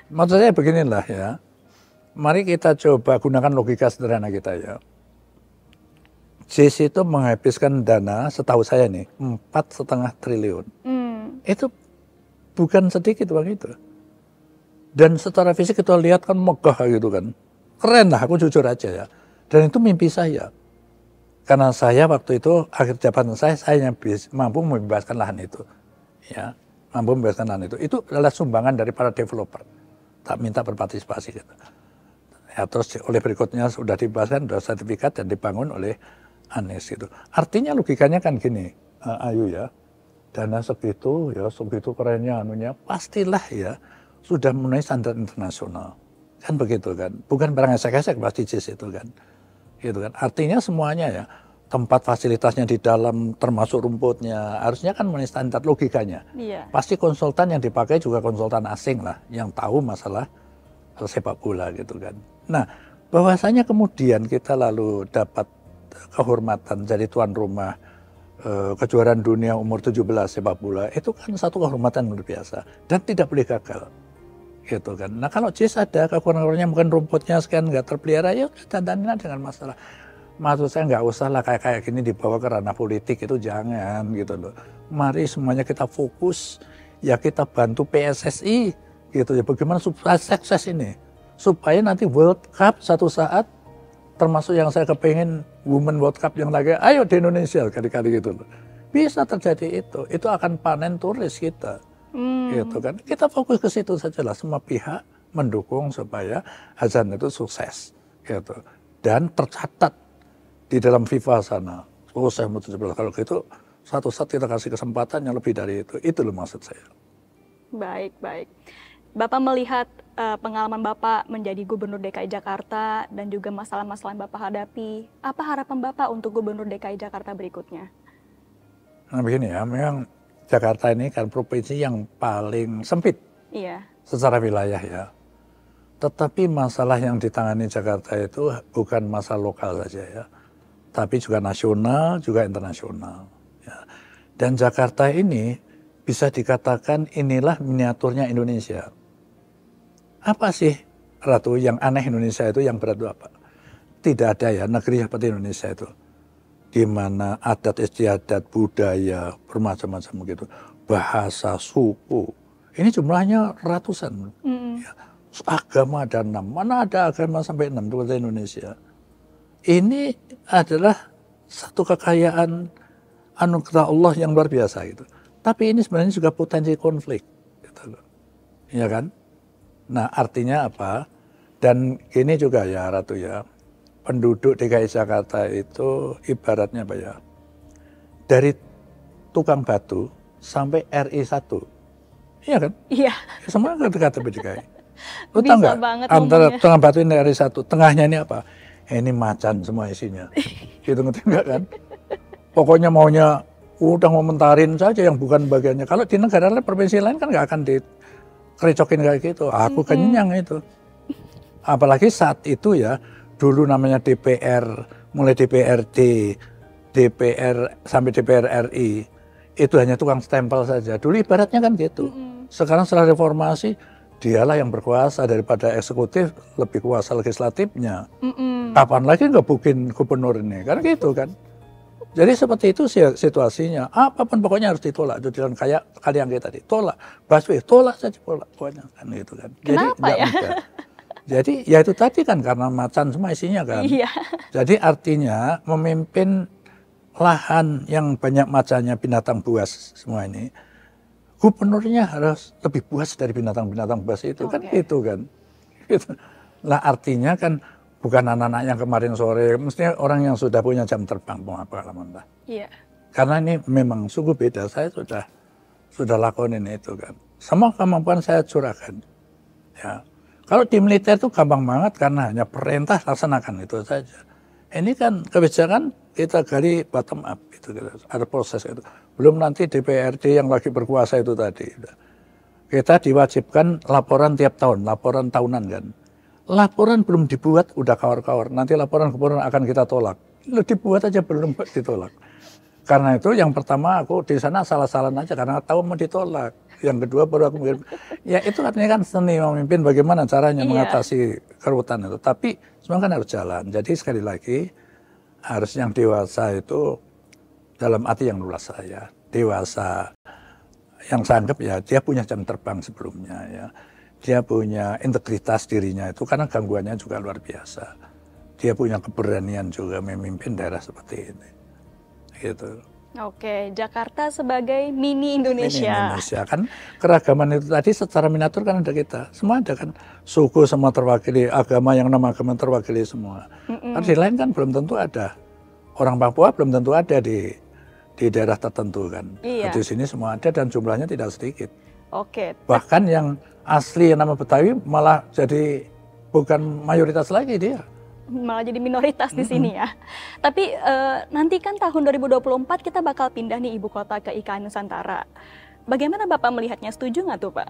Maksud saya beginilah ya. Mari kita coba gunakan logika sederhana kita ya. Jis itu menghabiskan dana, setahu saya nih, empat setengah triliun. Hmm. Itu bukan sedikit uang itu. Dan secara fisik kita lihat kan megah gitu kan. Keren lah, aku jujur aja ya. Dan itu mimpi saya. Karena saya waktu itu, akhir jabatan saya, saya mampu membebaskan lahan itu. Ya, mampu membebaskan lahan itu. Itu adalah sumbangan dari para developer. Tak minta berpartisipasi gitu. Ya, terus oleh berikutnya sudah dibebaskan, sudah sertifikat dan dibangun oleh Anies gitu. Artinya logikanya kan gini, uh, Ayu ya, dana segitu ya, segitu kerennya anunya, pastilah ya sudah memenuhi standar internasional. Kan begitu kan, bukan barang esek-esek pasti Jis itu kan. Gitu kan. Artinya semuanya ya, tempat fasilitasnya di dalam termasuk rumputnya, harusnya kan memenuhi standar logikanya. Iya. Pasti konsultan yang dipakai juga konsultan asing lah, yang tahu masalah sepak bola gitu kan. Nah, bahwasanya kemudian kita lalu dapat kehormatan jadi tuan rumah e, kejuaraan dunia umur tujuh belas sepak bola, itu kan satu kehormatan luar biasa dan tidak boleh gagal gitu kan. Nah kalau Jis ada kekurangannya mungkin rumputnya sekian nggak terpelihara, ya dandanin dengan masalah. Maksud saya nggak usah lah kayak kayak gini dibawa ke ranah politik, itu jangan gitu loh. Mari semuanya kita fokus ya, kita bantu P S S I gitu ya, bagaimana supaya sukses ini, supaya nanti World Cup satu saat, termasuk yang saya kepengen Women World Cup yang lagi, ayo di Indonesia kali-kali gitu loh. Bisa terjadi itu, itu akan panen turis kita. Hmm. Gitu kan. Kita fokus ke situ saja lah, semua pihak mendukung supaya Hazan itu sukses. Gitu. Dan tercatat di dalam FIFA sana. Oh saya mau tujuh belas, kalau gitu satu saat kita kasih kesempatan yang lebih dari itu. Itu loh maksud saya. Baik, baik. Bapak melihat uh, pengalaman Bapak menjadi Gubernur D K I Jakarta dan juga masalah-masalah yang Bapak hadapi, apa harapan Bapak untuk Gubernur D K I Jakarta berikutnya? Nah begini ya, memang Jakarta ini kan provinsi yang paling sempit. Iya. Secara wilayah ya. Tetapi masalah yang ditangani Jakarta itu bukan masalah lokal saja ya, tapi juga nasional, juga internasional. Ya. Dan Jakarta ini bisa dikatakan inilah miniaturnya Indonesia. Apa sih, Ratu, yang aneh Indonesia itu, yang berat itu apa? Tidak ada ya negeri seperti Indonesia itu, di mana adat istiadat, budaya, bermacam-macam begitu, bahasa, suku, ini jumlahnya ratusan. Mm. Ya. Agama ada enam, mana ada agama sampai enam di Indonesia. Ini adalah satu kekayaan anugerah Allah yang luar biasa gitu. Tapi ini sebenarnya juga potensi konflik, gitu loh. Ya kan? Nah artinya apa? Dan ini juga ya Ratu ya, penduduk D K I Jakarta itu ibaratnya apa ya, dari tukang batu sampai R I satu. Iya kan? Iya. Semua kata-kata D K I. Lu tahu nggak antara ngomongnya. Tukang batu ini R I satu, tengahnya ini apa? Eh, ini macan semua isinya. Gitu ngerti nggak kan? Pokoknya maunya udah ngomentarin saja yang bukan bagiannya. Kalau di negara lain, provinsi lain kan nggak akan dikerecokin kayak gitu. Aku mm-hmm. kenyang itu. Apalagi saat itu ya, dulu namanya D P R, mulai D P R D, D P R sampai D P R R I, itu hanya tukang stempel saja. Dulu ibaratnya kan gitu. Mm-hmm. Sekarang setelah reformasi, dialah yang berkuasa, daripada eksekutif, lebih kuasa legislatifnya. Mm-hmm. Kapan lagi nggak bikin gubernur ini? Kan gitu kan. Jadi seperti itu situasinya. Apapun pokoknya harus ditolak. Itu jalan kayak kali yang kita tadi. Tolak. Busway, tolak saja tolak. Pokoknya kan gitu kan. Kenapa jadi, ya? Jadi ya itu tadi kan karena macan semua isinya kan. Iya. Jadi artinya memimpin lahan yang banyak macannya, binatang buas semua ini. Gubernurnya harus lebih buas dari binatang-binatang buas itu. Okay. Kan gitu kan. Gitu. Lah artinya kan bukan anak-anak yang kemarin sore, mestinya orang yang sudah punya jam terbang, pengalaman lah. Iya. Karena ini memang sungguh beda, saya sudah sudah lakonin itu kan. Semua kemampuan saya curahkan. Ya. Kalau di militer itu gampang banget karena hanya perintah laksanakan itu saja. Ini kan kebijakan kita gali bottom up, itu ada proses itu. Belum nanti D P R D yang lagi berkuasa itu tadi. Kita diwajibkan laporan tiap tahun, laporan tahunan kan. Laporan belum dibuat, udah kawar-kawar. Nanti laporan gubernur akan kita tolak. Loh, dibuat aja belum ditolak. Karena itu yang pertama aku di sana salah-salahan aja karena tahu mau ditolak. Yang kedua baru aku mikir, ya itu artinya kan seni memimpin bagaimana caranya Iya. mengatasi kerutan itu. Tapi semua kan harus jalan. Jadi sekali lagi harus yang dewasa itu dalam arti yang luas saya. Dewasa yang saya anggap ya dia punya jam terbang sebelumnya ya. Dia punya integritas dirinya itu karena gangguannya juga luar biasa. Dia punya keberanian juga memimpin daerah seperti ini. Gitu. Oke, Jakarta sebagai mini Indonesia. Mini Indonesia kan keragaman itu tadi secara miniatur kan ada kita. Semua ada kan suku semua terwakili, agama yang nama agama terwakili semua. Mm-mm. Kan di lain kan belum tentu ada. Orang Papua belum tentu ada di di daerah tertentu kan. Iya. Di sini semua ada dan jumlahnya tidak sedikit. Oke. Bahkan yang asli yang nama Betawi malah jadi bukan mayoritas lagi dia. Malah jadi minoritas di sini ya. Tapi uh, nanti kan tahun dua ribu dua puluh empat kita bakal pindah nih ibu kota ke I K N Nusantara. Bagaimana Bapak melihatnya? Setuju nggak tuh Pak?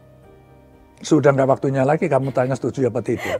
Sudah nggak waktunya lagi kamu tanya setuju apa tidak.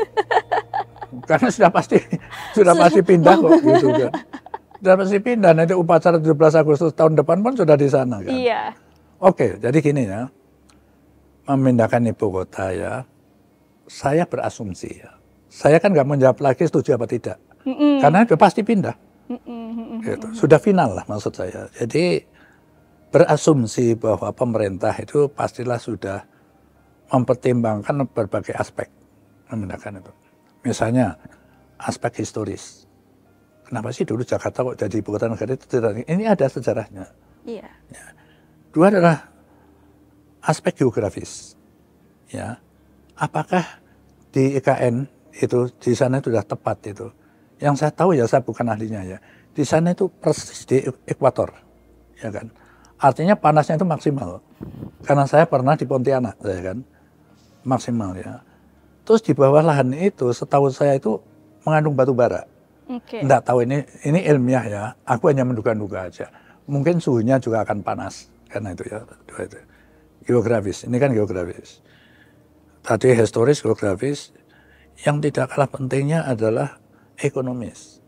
Karena sudah pasti sudah pasti pindah kok gitu kan. Sudah pasti pindah. Nanti upacara tujuh belas Agustus tahun depan pun sudah di sana kan. Iya. Oke, jadi gini ya. Memindahkan ibu kota ya. Saya berasumsi ya. Saya kan nggak menjawab lagi setuju apa tidak. Mm-mm. Karena sudah pasti pindah. Mm-mm. Gitu. Sudah final lah maksud saya. Jadi berasumsi bahwa pemerintah itu pastilah sudah mempertimbangkan berbagai aspek memindahkan itu. Misalnya aspek historis. Kenapa sih dulu Jakarta kok jadi ibu kota negara itu tidak? Ini ada sejarahnya. Iya. Ya. Dua adalah aspek geografis. Ya, apakah di I K N itu di sana itu sudah tepat itu? Yang saya tahu ya, saya bukan ahlinya ya. Di sana itu persis di ekuator, ya kan. Artinya panasnya itu maksimal. Karena saya pernah di Pontianak, ya kan, maksimal ya. Terus di bawah lahan itu, setahu saya itu mengandung batu bara. Oke. Nggak tahu ini ini ilmiah ya. Aku hanya menduga-duga aja. Mungkin suhunya juga akan panas karena itu ya. Dua itu. Geografis, ini kan geografis. Tadi historis, geografis. Yang tidak kalah pentingnya adalah ekonomis.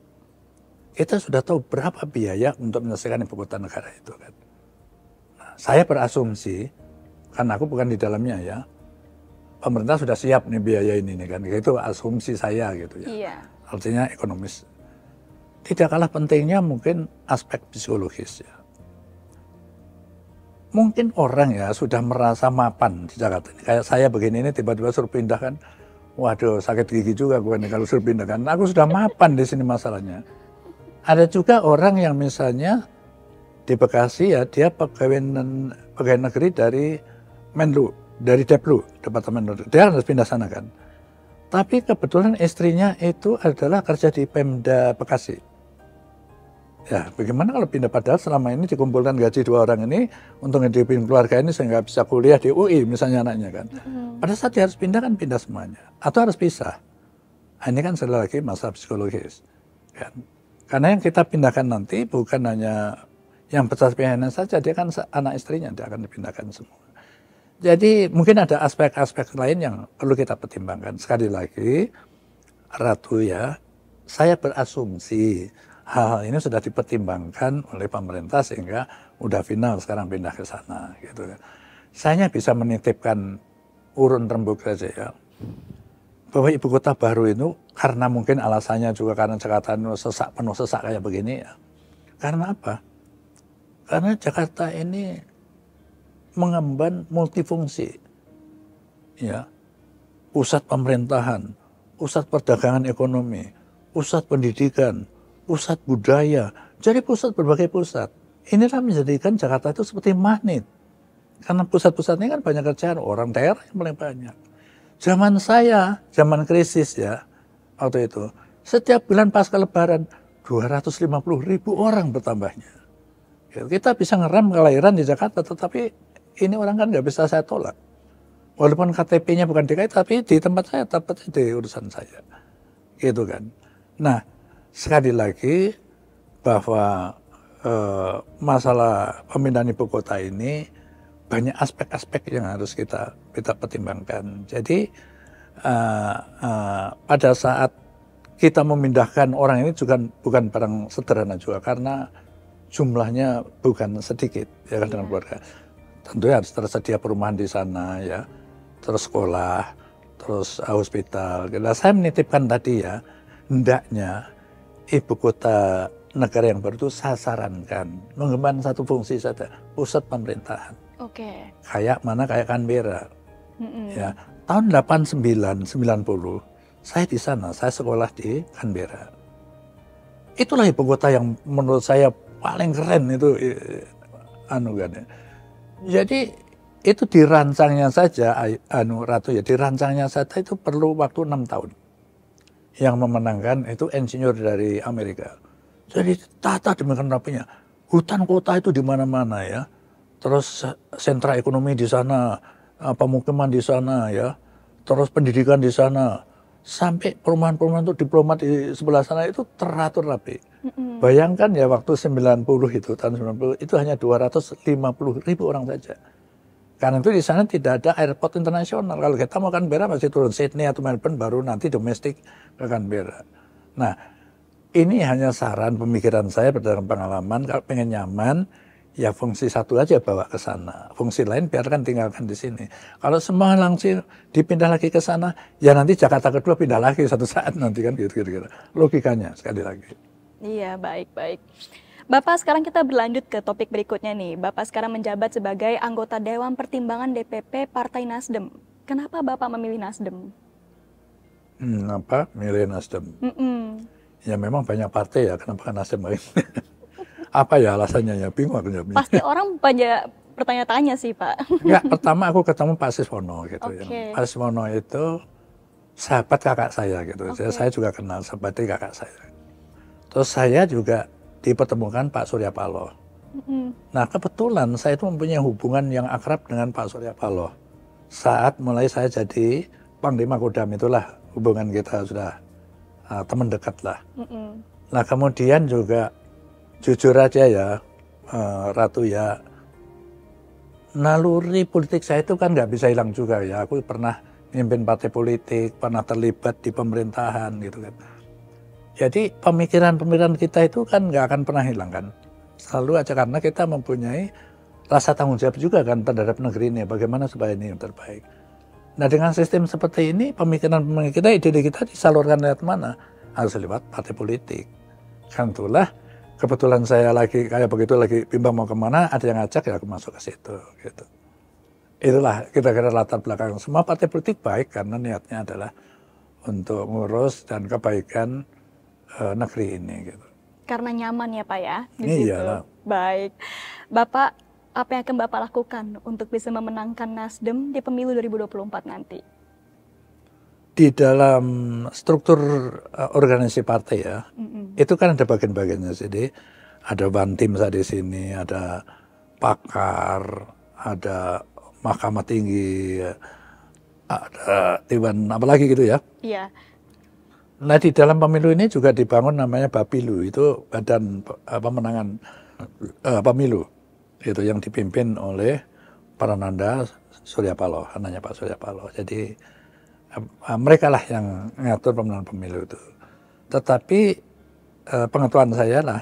Kita sudah tahu berapa biaya untuk menyelesaikan ibu kota negara itu kan. Nah, saya berasumsi, karena aku bukan di dalamnya ya, pemerintah sudah siap nih biaya ini nih kan. Itu asumsi saya gitu ya. Iya. Artinya ekonomis. Tidak kalah pentingnya mungkin aspek psikologis ya. Mungkin orang ya sudah merasa mapan di Jakarta ini. Kayak saya begini ini tiba-tiba suruh pindah kan. Waduh sakit gigi juga gue nih kalau suruh pindah kan. Aku sudah mapan di sini masalahnya. Ada juga orang yang misalnya di Bekasi ya dia pegawai, pegawai negeri dari Menlu, dari Deplu, Departemen Negeri. Dia harus pindah sana kan. Tapi kebetulan istrinya itu adalah kerja di Pemda Bekasi. Ya, bagaimana kalau pindah padahal selama ini dikumpulkan gaji dua orang ini untuk ngidupin keluarga ini sehingga bisa kuliah di U I misalnya anaknya kan. Hmm. Pada saat dia harus pindah kan pindah semuanya. Atau harus pisah. Nah, ini kan sekali lagi masalah psikologis. Kan. Karena yang kita pindahkan nanti bukan hanya yang besar pilihannya saja, dia kan anak istrinya, dia akan dipindahkan semua. Jadi mungkin ada aspek-aspek lain yang perlu kita pertimbangkan. Sekali lagi, Ratu ya, saya berasumsi hal ini sudah dipertimbangkan oleh pemerintah sehingga udah final sekarang pindah ke sana gitu kan. Saya bisa menitipkan urun rembuk saja ya. Bahwa ibu kota baru itu karena mungkin alasannya juga karena Jakarta itu sesak penuh sesak kayak begini ya. Karena apa? Karena Jakarta ini mengemban multifungsi. Ya. Pusat pemerintahan, pusat perdagangan ekonomi, pusat pendidikan, pusat budaya, jadi pusat berbagai pusat. Inilah menjadikan Jakarta itu seperti magnet. Karena pusat-pusatnya kan banyak kerjaan, orang daerah yang paling banyak. Zaman saya, zaman krisis ya, waktu itu, setiap bulan pasca lebaran, dua ratus lima puluh ribu orang bertambahnya. Kita bisa ngeram kelahiran di Jakarta, tetapi ini orang kan nggak bisa saya tolak. Walaupun K T P-nya bukan D K I, tapi di tempat saya, tempat di urusan saya. Gitu kan. Nah, sekali lagi bahwa eh, masalah pemindahan ibu kota ini banyak aspek-aspek yang harus kita kita pertimbangkan. Jadi uh, uh, pada saat kita memindahkan orang ini juga bukan barang sederhana juga karena jumlahnya bukan sedikit ya kan dengan keluarga. Tentunya harus tersedia perumahan di sana ya, terus sekolah, terus hospital. Nah, saya menitipkan tadi ya, hendaknya ibu kota negara yang baru itu saya sarankan mengembangkan satu fungsi saja, pusat pemerintahan. Oke. Okay. Kayak mana kayak Canberra. Mm-hmm. Ya, tahun delapan puluh sembilan sembilan puluh saya di sana, saya sekolah di Canberra. Itulah ibu kota yang menurut saya paling keren itu anu kan. Jadi itu dirancangnya saja anu Ratu ya, dirancangnya saja itu perlu waktu enam tahun. Yang memenangkan itu insinyur dari Amerika. Jadi tata demikian rapinya. Hutan kota itu di mana-mana ya. Terus sentra ekonomi di sana, pemukiman di sana ya. Terus pendidikan di sana. Sampai perumahan-perumahan itu diplomat di sebelah sana itu teratur rapi. Mm-hmm. Bayangkan ya waktu sembilan puluh itu, tahun sembilan puluh itu hanya dua ratus lima puluh ribu orang saja. Karena itu di sana tidak ada airport internasional. Kalau kita mau Canberra masih turun Sydney atau Melbourne baru nanti domestik ke Canberra. Nah, ini hanya saran pemikiran saya berdasarkan pengalaman. Kalau pengen nyaman, ya fungsi satu aja bawa ke sana. Fungsi lain biarkan tinggalkan di sini. Kalau semua langsung dipindah lagi ke sana, ya nanti Jakarta kedua pindah lagi satu saat nanti kan gitu kira-kira. Logikanya sekali lagi. Iya, baik-baik. Bapak, sekarang kita berlanjut ke topik berikutnya nih. Bapak sekarang menjabat sebagai anggota Dewan Pertimbangan D P P Partai Nasdem. Kenapa Bapak memilih Nasdem? Hmm, apa? Milih Nasdem? Mm-mm. Ya memang banyak partai ya, kenapa Nasdem? Apa ya alasannya ya, bingung aku jawabnya. Pasti orang banyak bertanya-tanya sih Pak. Ya, pertama aku ketemu Pak Siswono gitu. Okay. Ya. Pak Siswono itu sahabat kakak saya gitu. Okay. Saya juga kenal sebagai kakak saya. Terus saya juga dipertemukan Pak Surya Paloh. Mm-hmm. Nah kebetulan saya itu mempunyai hubungan yang akrab dengan Pak Surya Paloh. Saat mulai saya jadi Panglima Kodam, itulah hubungan kita sudah uh, teman dekat lah. Mm-hmm. Nah kemudian juga jujur aja ya, uh, Ratu ya, naluri politik saya itu kan nggak bisa hilang juga ya. Aku pernah mimpin partai politik, pernah terlibat di pemerintahan gitu kan. Jadi pemikiran-pemikiran kita itu kan nggak akan pernah hilang kan. Selalu aja karena kita mempunyai rasa tanggung jawab juga kan terhadap negeri ini. Bagaimana supaya ini yang terbaik. Nah dengan sistem seperti ini, pemikiran-pemikiran kita, ide kita disalurkan lewat mana? Harus lewat partai politik. Kan itulah kebetulan saya lagi kayak begitu lagi bimbang mau kemana, ada yang ngajak ya aku masuk ke situ. Gitu. Itulah kira-kira latar belakang. Semua partai politik baik karena niatnya adalah untuk ngurus dan kebaikan uh, negeri ini. Gitu. Karena nyaman ya Pak ya di situ. Iyalah. Baik, Bapak apa yang akan Bapak lakukan untuk bisa memenangkan Nasdem di pemilu dua ribu dua puluh empat nanti? Di dalam struktur uh, organisasi partai ya, mm-hmm. itu kan ada bagian-bagiannya. Jadi ada bantim saya di sini, ada pakar, ada Mahkamah Tinggi, ada Dewan apalagi gitu ya. Iya. Nah di dalam pemilu ini juga dibangun namanya Bapilu, itu Badan Pemenangan uh, Pemilu, itu yang dipimpin oleh Prananda Surya Paloh, anaknya Pak Surya Paloh. Jadi uh, mereka lah yang mengatur pemenangan pemilu itu. Tetapi uh, pengetahuan saya lah,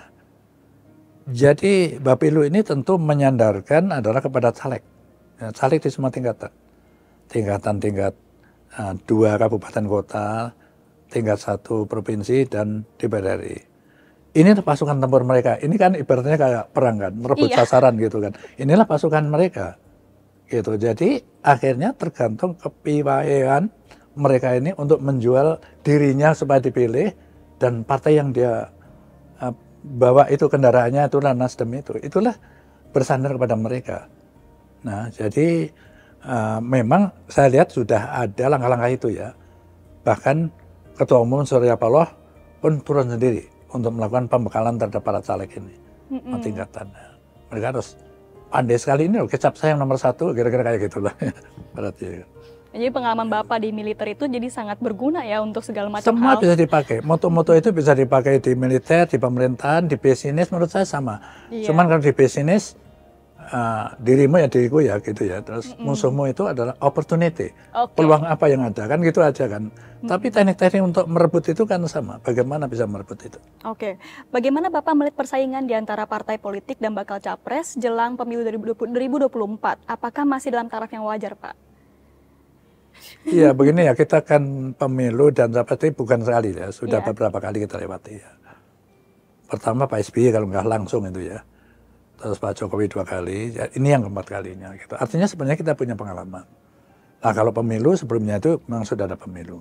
jadi Bapilu ini tentu menyandarkan adalah kepada caleg, ya, caleg di semua tingkatan, tingkatan tingkat uh, dua kabupaten kota, tingkat satu provinsi dan D P R R I. Ini pasukan tempur mereka. Ini kan ibaratnya kayak perang kan, merebut iya. sasaran gitu kan. Inilah pasukan mereka. Gitu. Jadi akhirnya tergantung kepiawaian mereka ini untuk menjual dirinya supaya dipilih, dan partai yang dia uh, bawa itu kendaraannya itulah Nasdem itu. Itulah bersandar kepada mereka. Nah, jadi uh, memang saya lihat sudah ada langkah-langkah itu ya. Bahkan Ketua Umum Surya Paloh pun turun sendiri untuk melakukan pembekalan terhadap para caleg ini. Mm-hmm. Tingkatannya. Mereka harus pandai sekali ini loh, kecap saya yang nomor satu, kira-kira kayak gitulah. Berarti. Jadi pengalaman Bapak di militer itu jadi sangat berguna ya untuk segala macam Semua hal. Semua bisa dipakai. Moto-moto itu bisa dipakai di militer, di pemerintahan, di bisnis, menurut saya sama. Iya. Cuman kalau di bisnis, uh, dirimu ya diriku ya gitu ya. Terus mm-mm. musuhmu itu adalah opportunity. Okay. Peluang apa yang ada kan gitu aja kan. Mm-mm. Tapi teknik-teknik untuk merebut itu kan sama. Bagaimana bisa merebut itu? Oke. Okay. Bagaimana Bapak melihat persaingan di antara partai politik dan bakal capres jelang pemilu dua ribu dua puluh empat? Apakah masih dalam taraf yang wajar, Pak? Iya begini ya, kita kan pemilu dan capres bukan sekali ya. Sudah yeah. beberapa kali kita lewati ya. Pertama Pak S B Y kalau nggak langsung itu ya. Terus Pak Jokowi dua kali, ya, ini yang keempat kalinya. Gitu. Artinya sebenarnya kita punya pengalaman. Nah kalau pemilu sebelumnya itu memang sudah ada pemilu.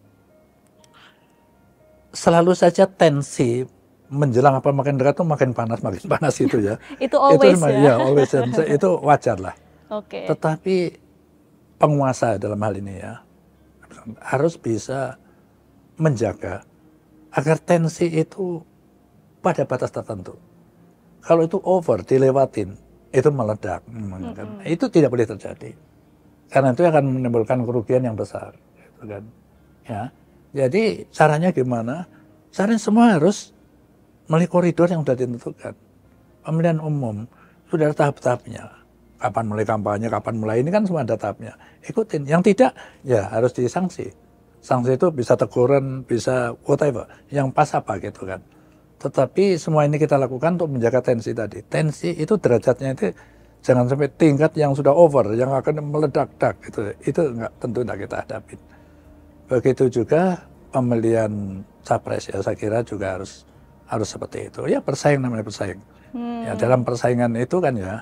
Selalu saja tensi menjelang apa makin dekat tuh makin panas, makin panas itu ya. Itu always itu, ya? ya? always. Itu wajar lah. Oke. Okay. Tetapi penguasa dalam hal ini ya, harus bisa menjaga agar tensi itu pada batas tertentu. Kalau itu over, dilewatin, itu meledak. Hmm, kan? Mm-hmm. Itu tidak boleh terjadi. Karena itu akan menimbulkan kerugian yang besar. Gitu kan? Ya. Jadi caranya gimana? Caranya semua harus melalui koridor yang sudah ditentukan. Pemilihan umum sudah ada tahap-tahapnya. Kapan mulai kampanye, kapan mulai, ini kan semua ada tahapnya. Ikutin. Yang tidak, ya harus disanksi. Sanksi itu bisa teguran, bisa whatever. Yang pas apa gitu kan. Tetapi semua ini kita lakukan untuk menjaga tensi tadi. Tensi itu derajatnya itu jangan sampai tingkat yang sudah over, yang akan meledak-dak gitu. Itu enggak, tentu tidak kita hadapi. Begitu juga pemilihan capres ya, saya kira juga harus harus seperti itu. Ya bersaing namanya bersaing. Hmm. Ya dalam persaingan itu kan ya,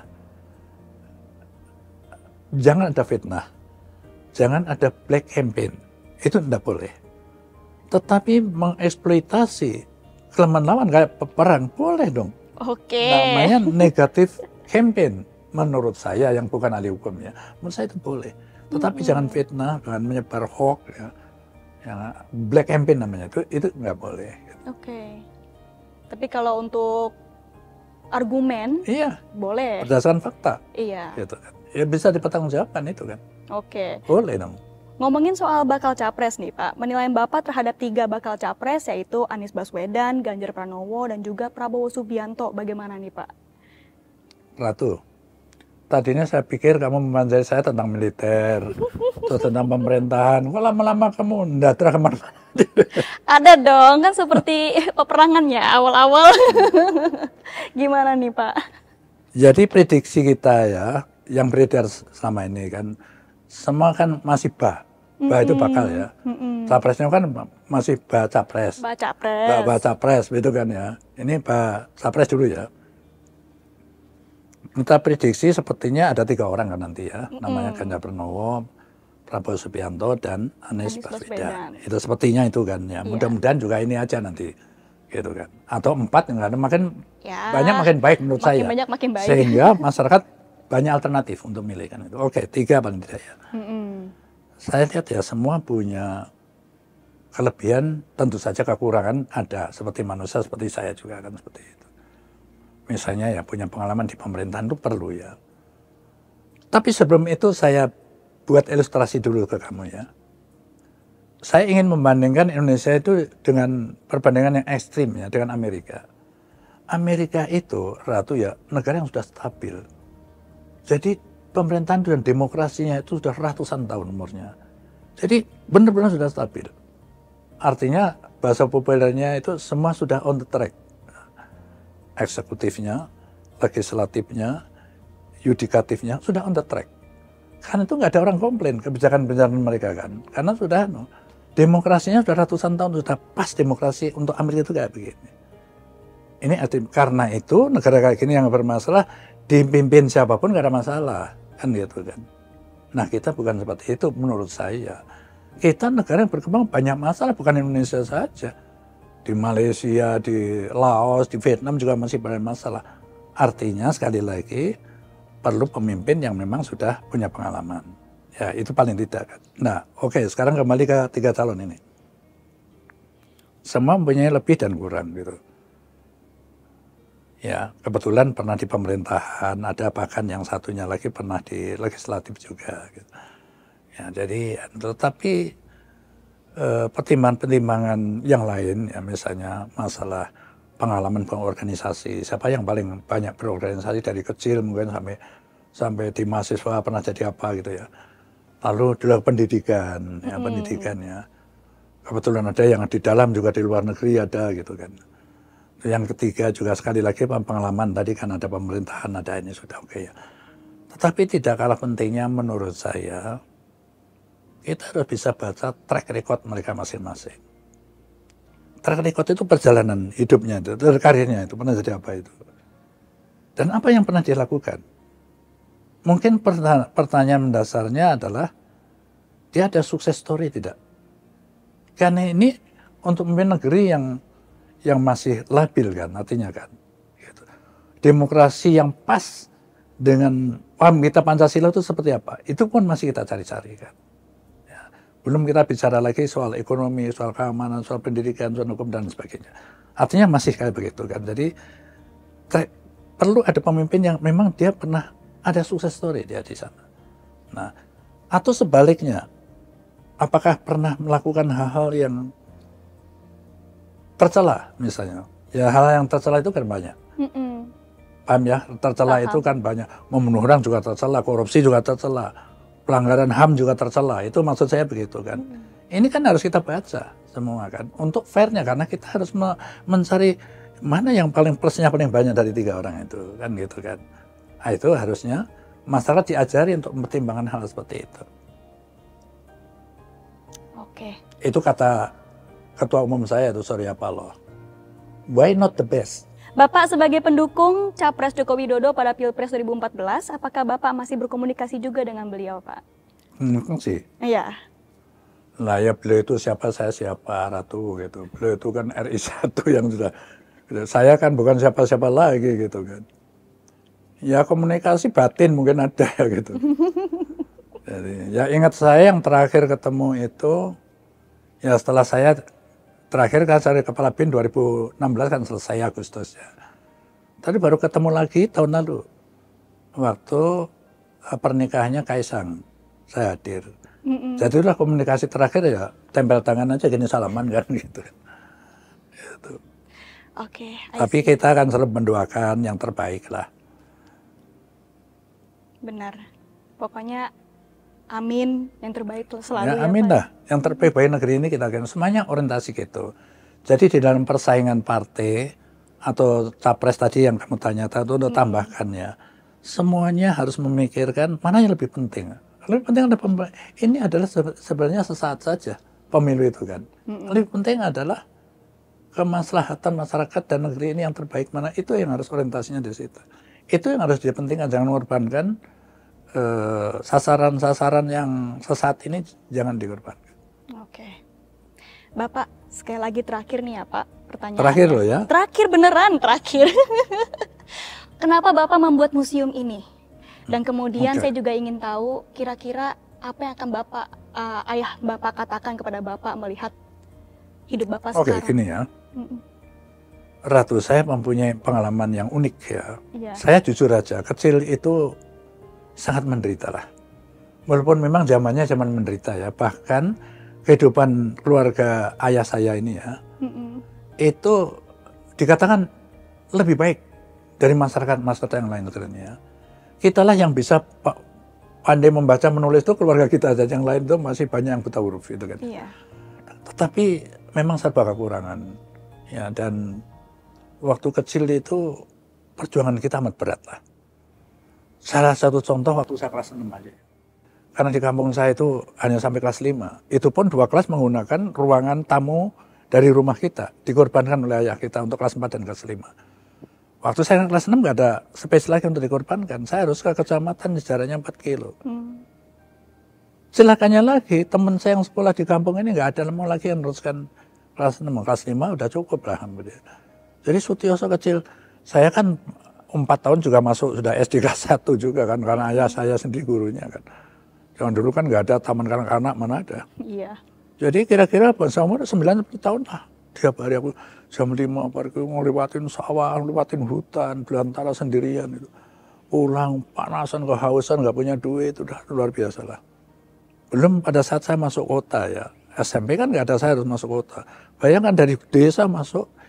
jangan ada fitnah, jangan ada black campaign, itu tidak boleh. Tetapi mengeksploitasi kelemahan lawan kayak perang boleh dong. Oke. Okay. Namanya negatif campaign menurut saya yang bukan ahli hukumnya. Menurut saya itu boleh. Tetapi mm-hmm. jangan fitnah, jangan menyebar hoax ya. Ya, black campaign namanya itu itu nggak boleh. Gitu. Oke. Okay. Tapi kalau untuk argumen, iya, boleh. Berdasarkan fakta. Iya. Gitu kan. Ya bisa dipertanggungjawabkan itu kan. Oke. Okay. Boleh dong. Ngomongin soal bakal capres nih Pak, penilaian Bapak terhadap tiga bakal capres yaitu Anies Baswedan, Ganjar Pranowo, dan juga Prabowo Subianto. Bagaimana nih Pak? Ratu, tadinya saya pikir kamu memanjai saya tentang militer, atau tentang pemerintahan. Kok lama-lama kamu ndatra kemana-mana? Ada dong, kan seperti peperangan ya awal-awal. Gimana nih Pak? Jadi prediksi kita ya, yang beredar selama ini kan, semua kan masih bah. Bah itu bakal ya. Mm-mm. Capresnya kan masih bah capres. Bah capres. Bah, bah capres gitu kan ya. Ini bah capres dulu ya. Kita prediksi sepertinya ada tiga orang kan nanti ya. Mm-mm. Namanya Ganjar Pranowo, Prabowo Subianto, dan Anies, Anies Baswedan. Itu sepertinya itu kan ya. Iya. Mudah-mudahan juga ini aja nanti. Gitu kan. Atau empat yang ada makin ya, banyak makin baik menurut makin saya. Makin banyak makin baik. Sehingga masyarakat banyak alternatif untuk milih kan itu. Oke, tiga paling tidak ya. Mm-mm. Saya lihat ya semua punya kelebihan, tentu saja kekurangan ada. Seperti manusia, seperti saya juga kan seperti itu. Misalnya ya punya pengalaman di pemerintahan itu perlu ya. Tapi sebelum itu saya buat ilustrasi dulu ke kamu ya. Saya ingin membandingkan Indonesia itu dengan perbandingan yang ekstrim ya dengan Amerika. Amerika itu, Ratu ya, negara yang sudah stabil. Jadi pemerintahan dan demokrasinya itu sudah ratusan tahun umurnya. Jadi benar-benar sudah stabil. Artinya bahasa populernya itu semua sudah on the track. Eksekutifnya, legislatifnya, yudikatifnya sudah on the track. Karena itu nggak ada orang komplain kebijakan-kebijakan mereka kan. Karena sudah no, demokrasinya sudah ratusan tahun, sudah pas demokrasi untuk Amerika itu kayak begini. Ini arti, karena itu negara kayak gini yang bermasalah, dipimpin siapapun nggak ada masalah. Kan gitu kan. Nah kita bukan seperti itu menurut saya. Kita negara yang berkembang banyak masalah, bukan Indonesia saja. Di Malaysia, di Laos, di Vietnam juga masih banyak masalah. Artinya sekali lagi perlu pemimpin yang memang sudah punya pengalaman. Ya itu paling tidak kan. Nah oke okay, sekarang kembali ke tiga calon ini. Semua mempunyai lebih dan kurang gitu. Ya, kebetulan pernah di pemerintahan, ada bahkan yang satunya lagi pernah di legislatif juga. Gitu. Ya, jadi, tetapi eh, pertimbangan-pertimbangan yang lain, ya misalnya masalah pengalaman berorganisasi. Siapa yang paling banyak berorganisasi dari kecil mungkin sampai sampai di mahasiswa pernah jadi apa gitu ya. Lalu juga pendidikan, ya, hmm. pendidikan ya. Kebetulan ada yang di dalam juga di luar negeri ada gitu kan. Yang ketiga juga sekali lagi pengalaman tadi kan ada pemerintahan, ada ini sudah oke okay ya. Tetapi tidak kalah pentingnya menurut saya, kita harus bisa baca track record mereka masing-masing. Track record itu perjalanan hidupnya, itu karirnya itu pernah jadi apa itu. Dan apa yang pernah dia lakukan. Mungkin pertanyaan mendasarnya adalah, dia ada sukses story tidak? Karena ini untuk memimpin negeri yang yang masih labil kan, artinya kan. Gitu. Demokrasi yang pas dengan paham kita Pancasila itu seperti apa? Itu pun masih kita cari-cari kan. Ya. Belum kita bicara lagi soal ekonomi, soal keamanan, soal pendidikan, soal hukum dan sebagainya. Artinya masih kayak begitu kan. Jadi perlu ada pemimpin yang memang dia pernah ada sukses story dia di sana. Nah, atau sebaliknya, apakah pernah melakukan hal-hal yang tercela misalnya? Ya hal yang tercela itu kan banyak. Mm-mm. Paham ya? Tercela Paham. Itu kan banyak. Membunuh orang juga tercela, korupsi juga tercela, pelanggaran H A M juga tercela. Itu maksud saya begitu kan. Mm. Ini kan harus kita baca semua kan. Untuk fairnya, karena kita harus me- mencari mana yang paling plusnya paling banyak dari tiga orang itu kan gitu kan. Nah, itu harusnya masyarakat diajari untuk mempertimbangkan hal seperti itu. Oke. Itu kata ketua umum saya itu Surya Paloh. Why not the best? Bapak sebagai pendukung Capres Joko Widodo pada Pilpres dua ribu empat belas, apakah Bapak masih berkomunikasi juga dengan beliau, Pak? Hmm, sih. Iya. Lah ya beliau itu siapa, saya siapa, Ratu gitu. Beliau itu kan R I satu yang sudah, saya kan bukan siapa-siapa lagi gitu kan. Ya komunikasi batin mungkin ada gitu. Jadi, ya ingat saya yang terakhir ketemu itu, ya setelah saya terakhir kan saya kepala B I N dua ribu enam belas kan selesai Agustus ya. Tadi baru ketemu lagi tahun lalu. Waktu pernikahannya Kaisang, saya hadir. Mm-mm. Jadi itulah komunikasi terakhir ya, tempel tangan aja gini salaman kan gitu. Gitu. Oke. Okay, tapi kita akan selalu mendoakan yang terbaik lah. Benar. Pokoknya amin, yang terbaik selalu ya, amin ya, lah. Yang terbaik bagi negeri ini kita akan semuanya orientasi gitu. Jadi di dalam persaingan partai atau capres tadi yang kamu tanya tadi untuk hmm. tambahkan ya, semuanya harus memikirkan mana yang lebih penting. Lebih penting ada pem- ini adalah sebenarnya sesaat saja pemilu itu kan. Hmm. Lebih penting adalah kemaslahatan masyarakat dan negeri ini yang terbaik mana, itu yang harus orientasinya di situ. Itu yang harus dipentingkan, jangan mengorbankan eh, sasaran-sasaran yang sesat ini, jangan dikorbankan. Oke. Bapak, sekali lagi terakhir nih ya Pak, pertanyaan. Terakhir loh ya? Terakhir beneran, terakhir. Kenapa Bapak membuat museum ini? Dan kemudian okay. saya juga ingin tahu kira-kira apa yang akan Bapak, uh, ayah Bapak katakan kepada Bapak melihat hidup Bapak okay, sekarang. Oke, gini ya. Mm-mm. Ratu, saya mempunyai pengalaman yang unik ya. ya. Saya jujur aja, kecil itu sangat menderita lah. Walaupun memang zamannya zaman menderita ya. Bahkan kehidupan keluarga ayah saya ini ya, Mm-mm. itu dikatakan lebih baik dari masyarakat-masyarakat yang lain ya. Kitalah yang bisa pandai membaca menulis itu keluarga kita aja, yang lain itu masih banyak yang buta huruf gitu kan. Iya. Tetapi memang serba kekurangan ya, dan waktu kecil itu perjuangan kita amat berat lah. Salah satu contoh waktu saya kelas enam aja. Karena di kampung saya itu hanya sampai kelas lima. Itu pun dua kelas menggunakan ruangan tamu dari rumah kita. Dikorbankan oleh ayah kita untuk kelas empat dan kelas lima. Waktu saya kelas enam nggak ada space lagi untuk dikorbankan. Saya harus ke kecamatan jaraknya empat kilo. Hmm. Silakannya lagi, teman saya yang sekolah di kampung ini nggak ada mau lagi yang meneruskan kelas enam. Kelas lima udah cukup lah. Jadi Sutioso kecil, saya kan empat tahun juga masuk, sudah S D kelas satu juga kan, karena ayah saya sendiri gurunya kan. Yang dulu kan nggak ada taman kanak-kanak, mana ada. Iya. Jadi kira-kira saya umur sembilan tahun lah. Tiap hari aku jam lima pergi ngelewatin sawah, ngelewatin hutan, belantara sendirian itu. Pulang panasan, kehausan, nggak punya duit, udah luar biasa lah. Belum pada saat saya masuk kota ya. S M P kan nggak ada, saya harus masuk kota. Bayangkan dari desa masuk,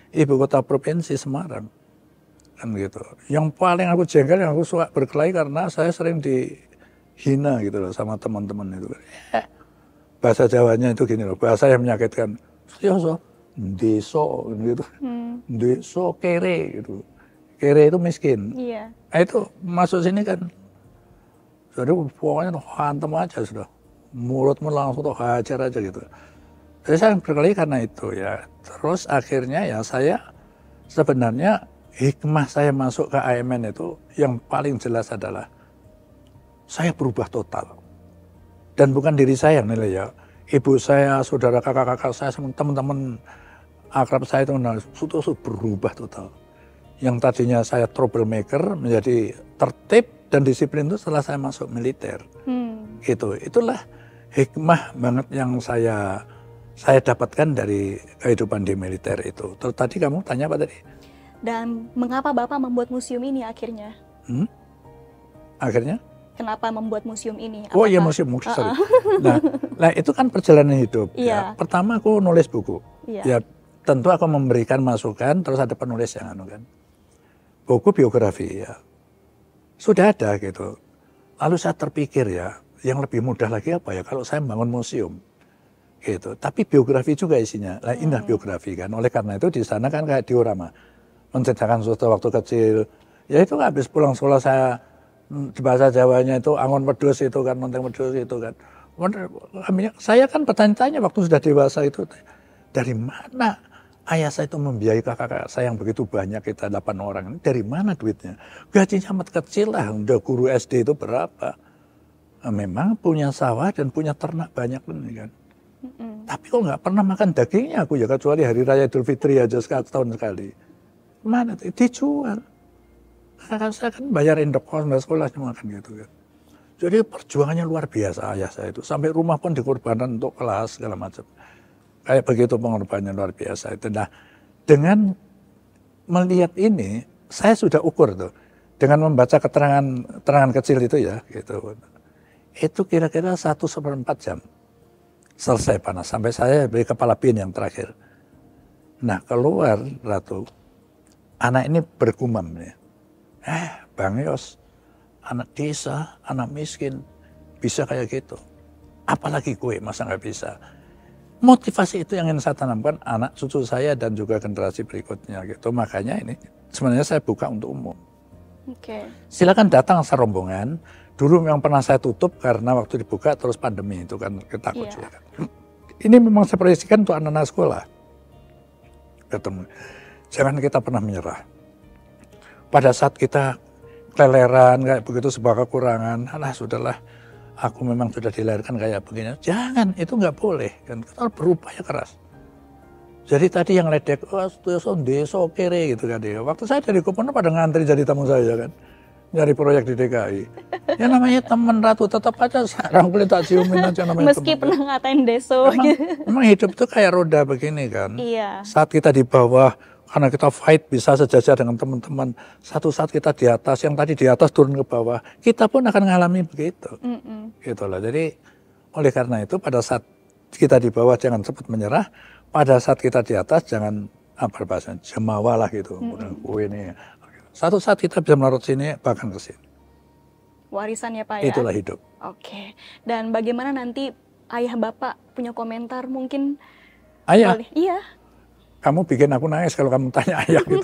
ibu kota provinsi Semarang. Kan gitu. Yang paling aku jengkel, yang aku suka berkelahi karena saya sering dihina gitu loh sama teman-teman itu. Eh, bahasa Jawanya itu gini loh, bahasa yang menyakitkan. Sutioso, deso gitu. Hmm. Deso kere gitu. Kere itu miskin. Iya. Nah, itu masuk sini kan. Jadi pokoknya tuh hantem aja sudah. Mulutmu langsung tuh hajar aja gitu. Jadi saya berkelahi karena itu ya. Terus akhirnya ya saya sebenarnya hikmah saya masuk ke A M N itu yang paling jelas adalah saya berubah total. Dan bukan diri saya yang nilai ya. Ibu saya, saudara kakak-kakak saya, teman-teman akrab saya itu Sutioso berubah total. Yang tadinya saya troublemaker menjadi tertib dan disiplin itu setelah saya masuk militer. Hmm. Gitu. Itulah hikmah banget yang saya saya dapatkan dari kehidupan di militer itu. Terus tadi kamu tanya apa tadi? Dan mengapa Bapak membuat museum ini akhirnya? Hmm? Akhirnya? Kenapa membuat museum ini? Apakah... Oh iya museum, sorry. Nah, nah itu kan perjalanan hidup. Iya. Ya. Pertama aku nulis buku. Iya. Ya tentu aku memberikan masukan, terus ada penulis yang anu kan. Buku biografi ya. Sudah ada gitu. Lalu saya terpikir ya, yang lebih mudah lagi apa ya kalau saya membangun museum. Gitu. Tapi biografi juga isinya. Nah, indah hmm. biografi kan. Oleh karena itu di sana kan kayak diorama. Menceritakan suatu waktu kecil, ya itu habis pulang sekolah saya di bahasa Jawanya itu angon wedhus itu kan, monteng wedhus itu kan. Saya kan bertanya-tanya waktu sudah dewasa itu, dari mana ayah saya itu membiayai kakak-kakak saya yang begitu banyak, kita delapan orang, dari mana duitnya? Gajinya amat kecil lah, udah guru S D itu berapa? Nah, memang punya sawah dan punya ternak banyak kan. Mm-mm. Tapi kok nggak pernah makan dagingnya aku ya, kecuali hari raya Idul Fitri aja setahun sekali. Mana tuh? Dijual. Karena saya kan bayar indekos, bayar sekolah cuma kan gitu kan. Jadi perjuangannya luar biasa ayah saya itu. Sampai rumah pun dikorbankan untuk kelas segala macam. Kayak begitu pengorbanannya luar biasa itu. Nah, dengan melihat ini, saya sudah ukur tuh. Dengan membaca keterangan keterangan kecil itu ya, gitu. Itu kira-kira satu seperempat jam. Selesai panas. Sampai saya beri kepala bin yang terakhir. Nah, keluar Ratu. Anak ini bergumam ya. Eh, Bang Yos, anak desa, anak miskin, bisa kayak gitu. Apalagi gue, masa nggak bisa. Motivasi itu yang ingin saya tanamkan anak cucu saya dan juga generasi berikutnya gitu. Makanya ini sebenarnya saya buka untuk umum. Oke. Okay. Silakan datang serombongan. Dulu yang pernah saya tutup karena waktu dibuka terus pandemi itu kan ketakut yeah. juga. Ini memang saya proyeksikan untuk anak-anak sekolah. Ketemu. Jangan kita pernah menyerah. Pada saat kita keleleran kayak begitu sebuah kekurangan, alah sudahlah, aku memang sudah dilahirkan kayak begini. Jangan, itu nggak boleh. Kan kita harus berupaya keras. Jadi tadi yang ledek, oh Sutioso deso kere gitu kan dia. Waktu saya dari Gubernur pada ngantri jadi tamu saya kan, nyari proyek di D K I. Ya namanya teman Ratu, tetap aja rangkulin tak ciumin aja namanya meski temen. Pernah ngatain deso. Memang, memang hidup itu kayak roda begini kan. Iya. Saat kita di bawah, karena kita fight bisa sejajar dengan teman-teman. Satu saat kita di atas, yang tadi di atas turun ke bawah, kita pun akan mengalami begitu. Mm-mm. Gitu lah. Jadi oleh karena itu pada saat kita di bawah jangan cepat menyerah. Pada saat kita di atas jangan apa bahasa jemawa lah gitu. Mm-mm. Ini. Satu saat kita bisa melarut sini bahkan ke sini. Warisan ya Pak ya? Itulah hidup. Oke. Dan bagaimana nanti ayah Bapak punya komentar mungkin? Ayah? Boleh. Iya. Kamu bikin aku nangis kalau kamu tanya ayah gitu.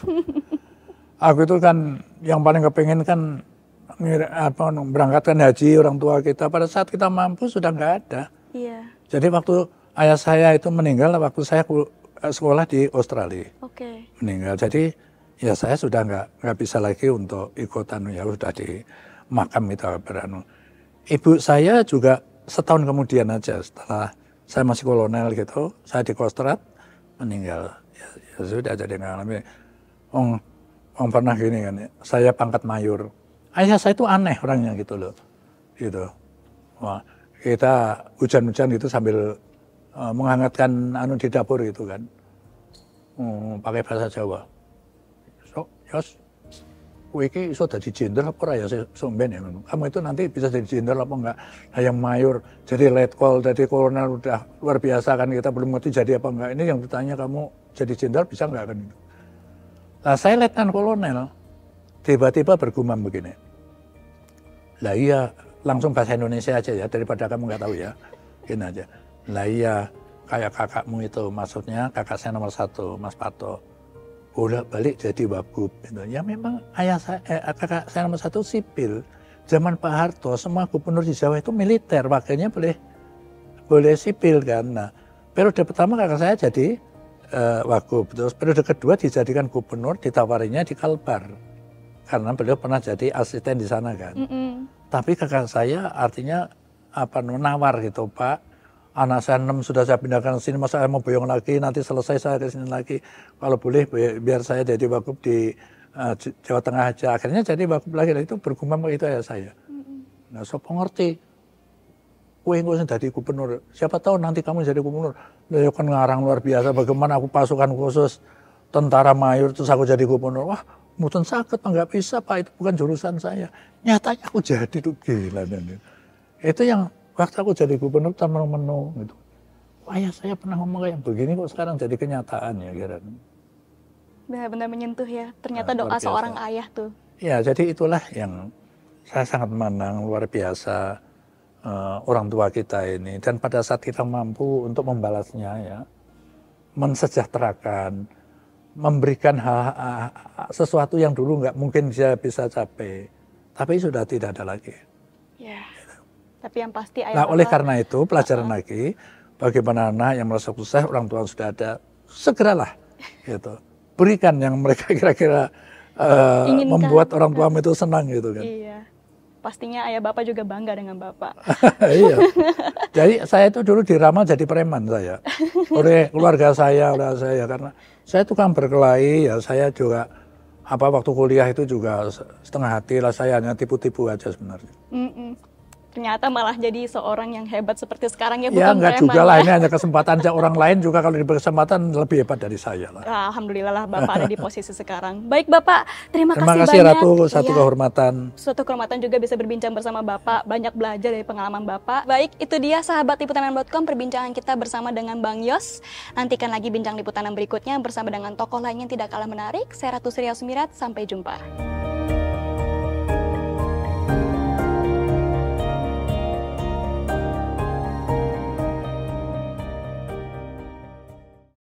Aku itu kan yang paling kepengen kan apa, berangkatkan haji orang tua kita. Pada saat kita mampu sudah nggak ada. Iya. Jadi waktu ayah saya itu meninggal, waktu saya sekolah di Australia. Oke. Meninggal. Jadi ya saya sudah nggak nggak bisa lagi untuk ikutan, ya sudah di makam itu beranu. Ibu saya juga setahun kemudian aja setelah saya masih kolonel gitu, saya di Kostrad meninggal. Ya, ya sudah jadi ngalami. Ong, ong pernah gini kan, saya pangkat mayor. Ayah saya itu aneh orangnya gitu loh, gitu. Wah, kita hujan-hujan gitu sambil uh, menghangatkan anu di dapur gitu kan, um, pakai bahasa Jawa. So, Yos, kowe iki iso dadi jenderal apa ora ya somben ya. Kamu itu nanti bisa jadi jenderal apa enggak? Nah, yang mayor jadi letkol, jadi kolonel udah luar biasa kan, kita belum ngerti jadi apa enggak. Ini yang ditanya kamu jadi jenderal bisa enggak kan? Nah saya letnan kolonel, tiba-tiba bergumam begini. Lah iya, langsung bahasa Indonesia aja ya, daripada kamu nggak tahu ya. Gini aja. Lah iya, kayak kakakmu itu, maksudnya kakak saya nomor satu, Mas Pato. Bolak balik jadi wagub. Gitu. Ya memang ayah saya, eh, kakak saya nomor satu sipil. Zaman Pak Harto, semua gubernur di Jawa itu militer, wakilnya boleh boleh sipil kan. Nah, periode pertama kakak saya jadi uh, wagub. Terus periode kedua dijadikan gubernur, ditawarinya di Kalbar. Karena beliau pernah jadi asisten di sana kan. Mm -mm. Tapi kakak saya artinya apa nawar gitu, Pak. Anak saya enam sudah saya pindahkan ke sini, masa saya mau boyong lagi, nanti selesai saya ke sini lagi. Kalau boleh biar saya jadi wagub di uh, Jawa Tengah aja. Akhirnya jadi wagub lagi, itu bergumam itu ya saya. Nah, so pengerti. Kue nggak jadi gubernur, siapa tahu nanti kamu jadi gubernur. Dia kan ngarang luar biasa, bagaimana aku pasukan khusus tentara mayur, terus aku jadi gubernur. Wah, mungkin sakit, nggak bisa Pak, itu bukan jurusan saya. Nyatanya aku jadi tuh gila. Itu yang waktu aku jadi gubernur tamu menu gitu. Wah ya saya pernah ngomong kayak begini kok sekarang jadi kenyataan ya kira. Benar-benar menyentuh ya. Ternyata nah, doa seorang ayah tuh. Ya jadi itulah yang saya sangat menang luar biasa uh, orang tua kita ini. Dan pada saat kita mampu untuk membalasnya ya, mensejahterakan, memberikan hal, hal, sesuatu yang dulu nggak mungkin bisa bisa capai, tapi sudah tidak ada lagi. Ya. Tapi yang pasti ayah nah, oleh karena itu pelajaran uh -uh. lagi bagaimana anak yang merasa susah orang tua sudah ada, segeralah gitu. Berikan yang mereka kira-kira uh, membuat orang tua itu senang gitu kan. Iya. Pastinya ayah bapak juga bangga dengan bapak. Iya. Jadi saya itu dulu diramal jadi preman saya. Oleh keluarga saya, oleh saya karena saya tukang berkelahi ya, saya juga apa waktu kuliah itu juga setengah hati lah, saya hanya tipu-tipu aja sebenarnya. Mm -mm. Ternyata malah jadi seorang yang hebat seperti sekarang ya, bukan ya enggak juga ya. lah, ini hanya kesempatan aja. Orang lain juga kalau diberi kesempatan lebih hebat dari saya lah. Alhamdulillah lah Bapak ada di posisi sekarang. Baik Bapak, terima, terima kasih, kasih banyak. Ratu, satu ya, kehormatan. Suatu kehormatan juga bisa berbincang bersama Bapak, banyak belajar dari pengalaman Bapak. Baik, itu dia sahabat liputan enam dot com perbincangan kita bersama dengan Bang Yos. Nantikan lagi bincang liputan enam berikutnya bersama dengan tokoh lain yang tidak kalah menarik. Saya Ratu Sri Asmirat, sampai jumpa.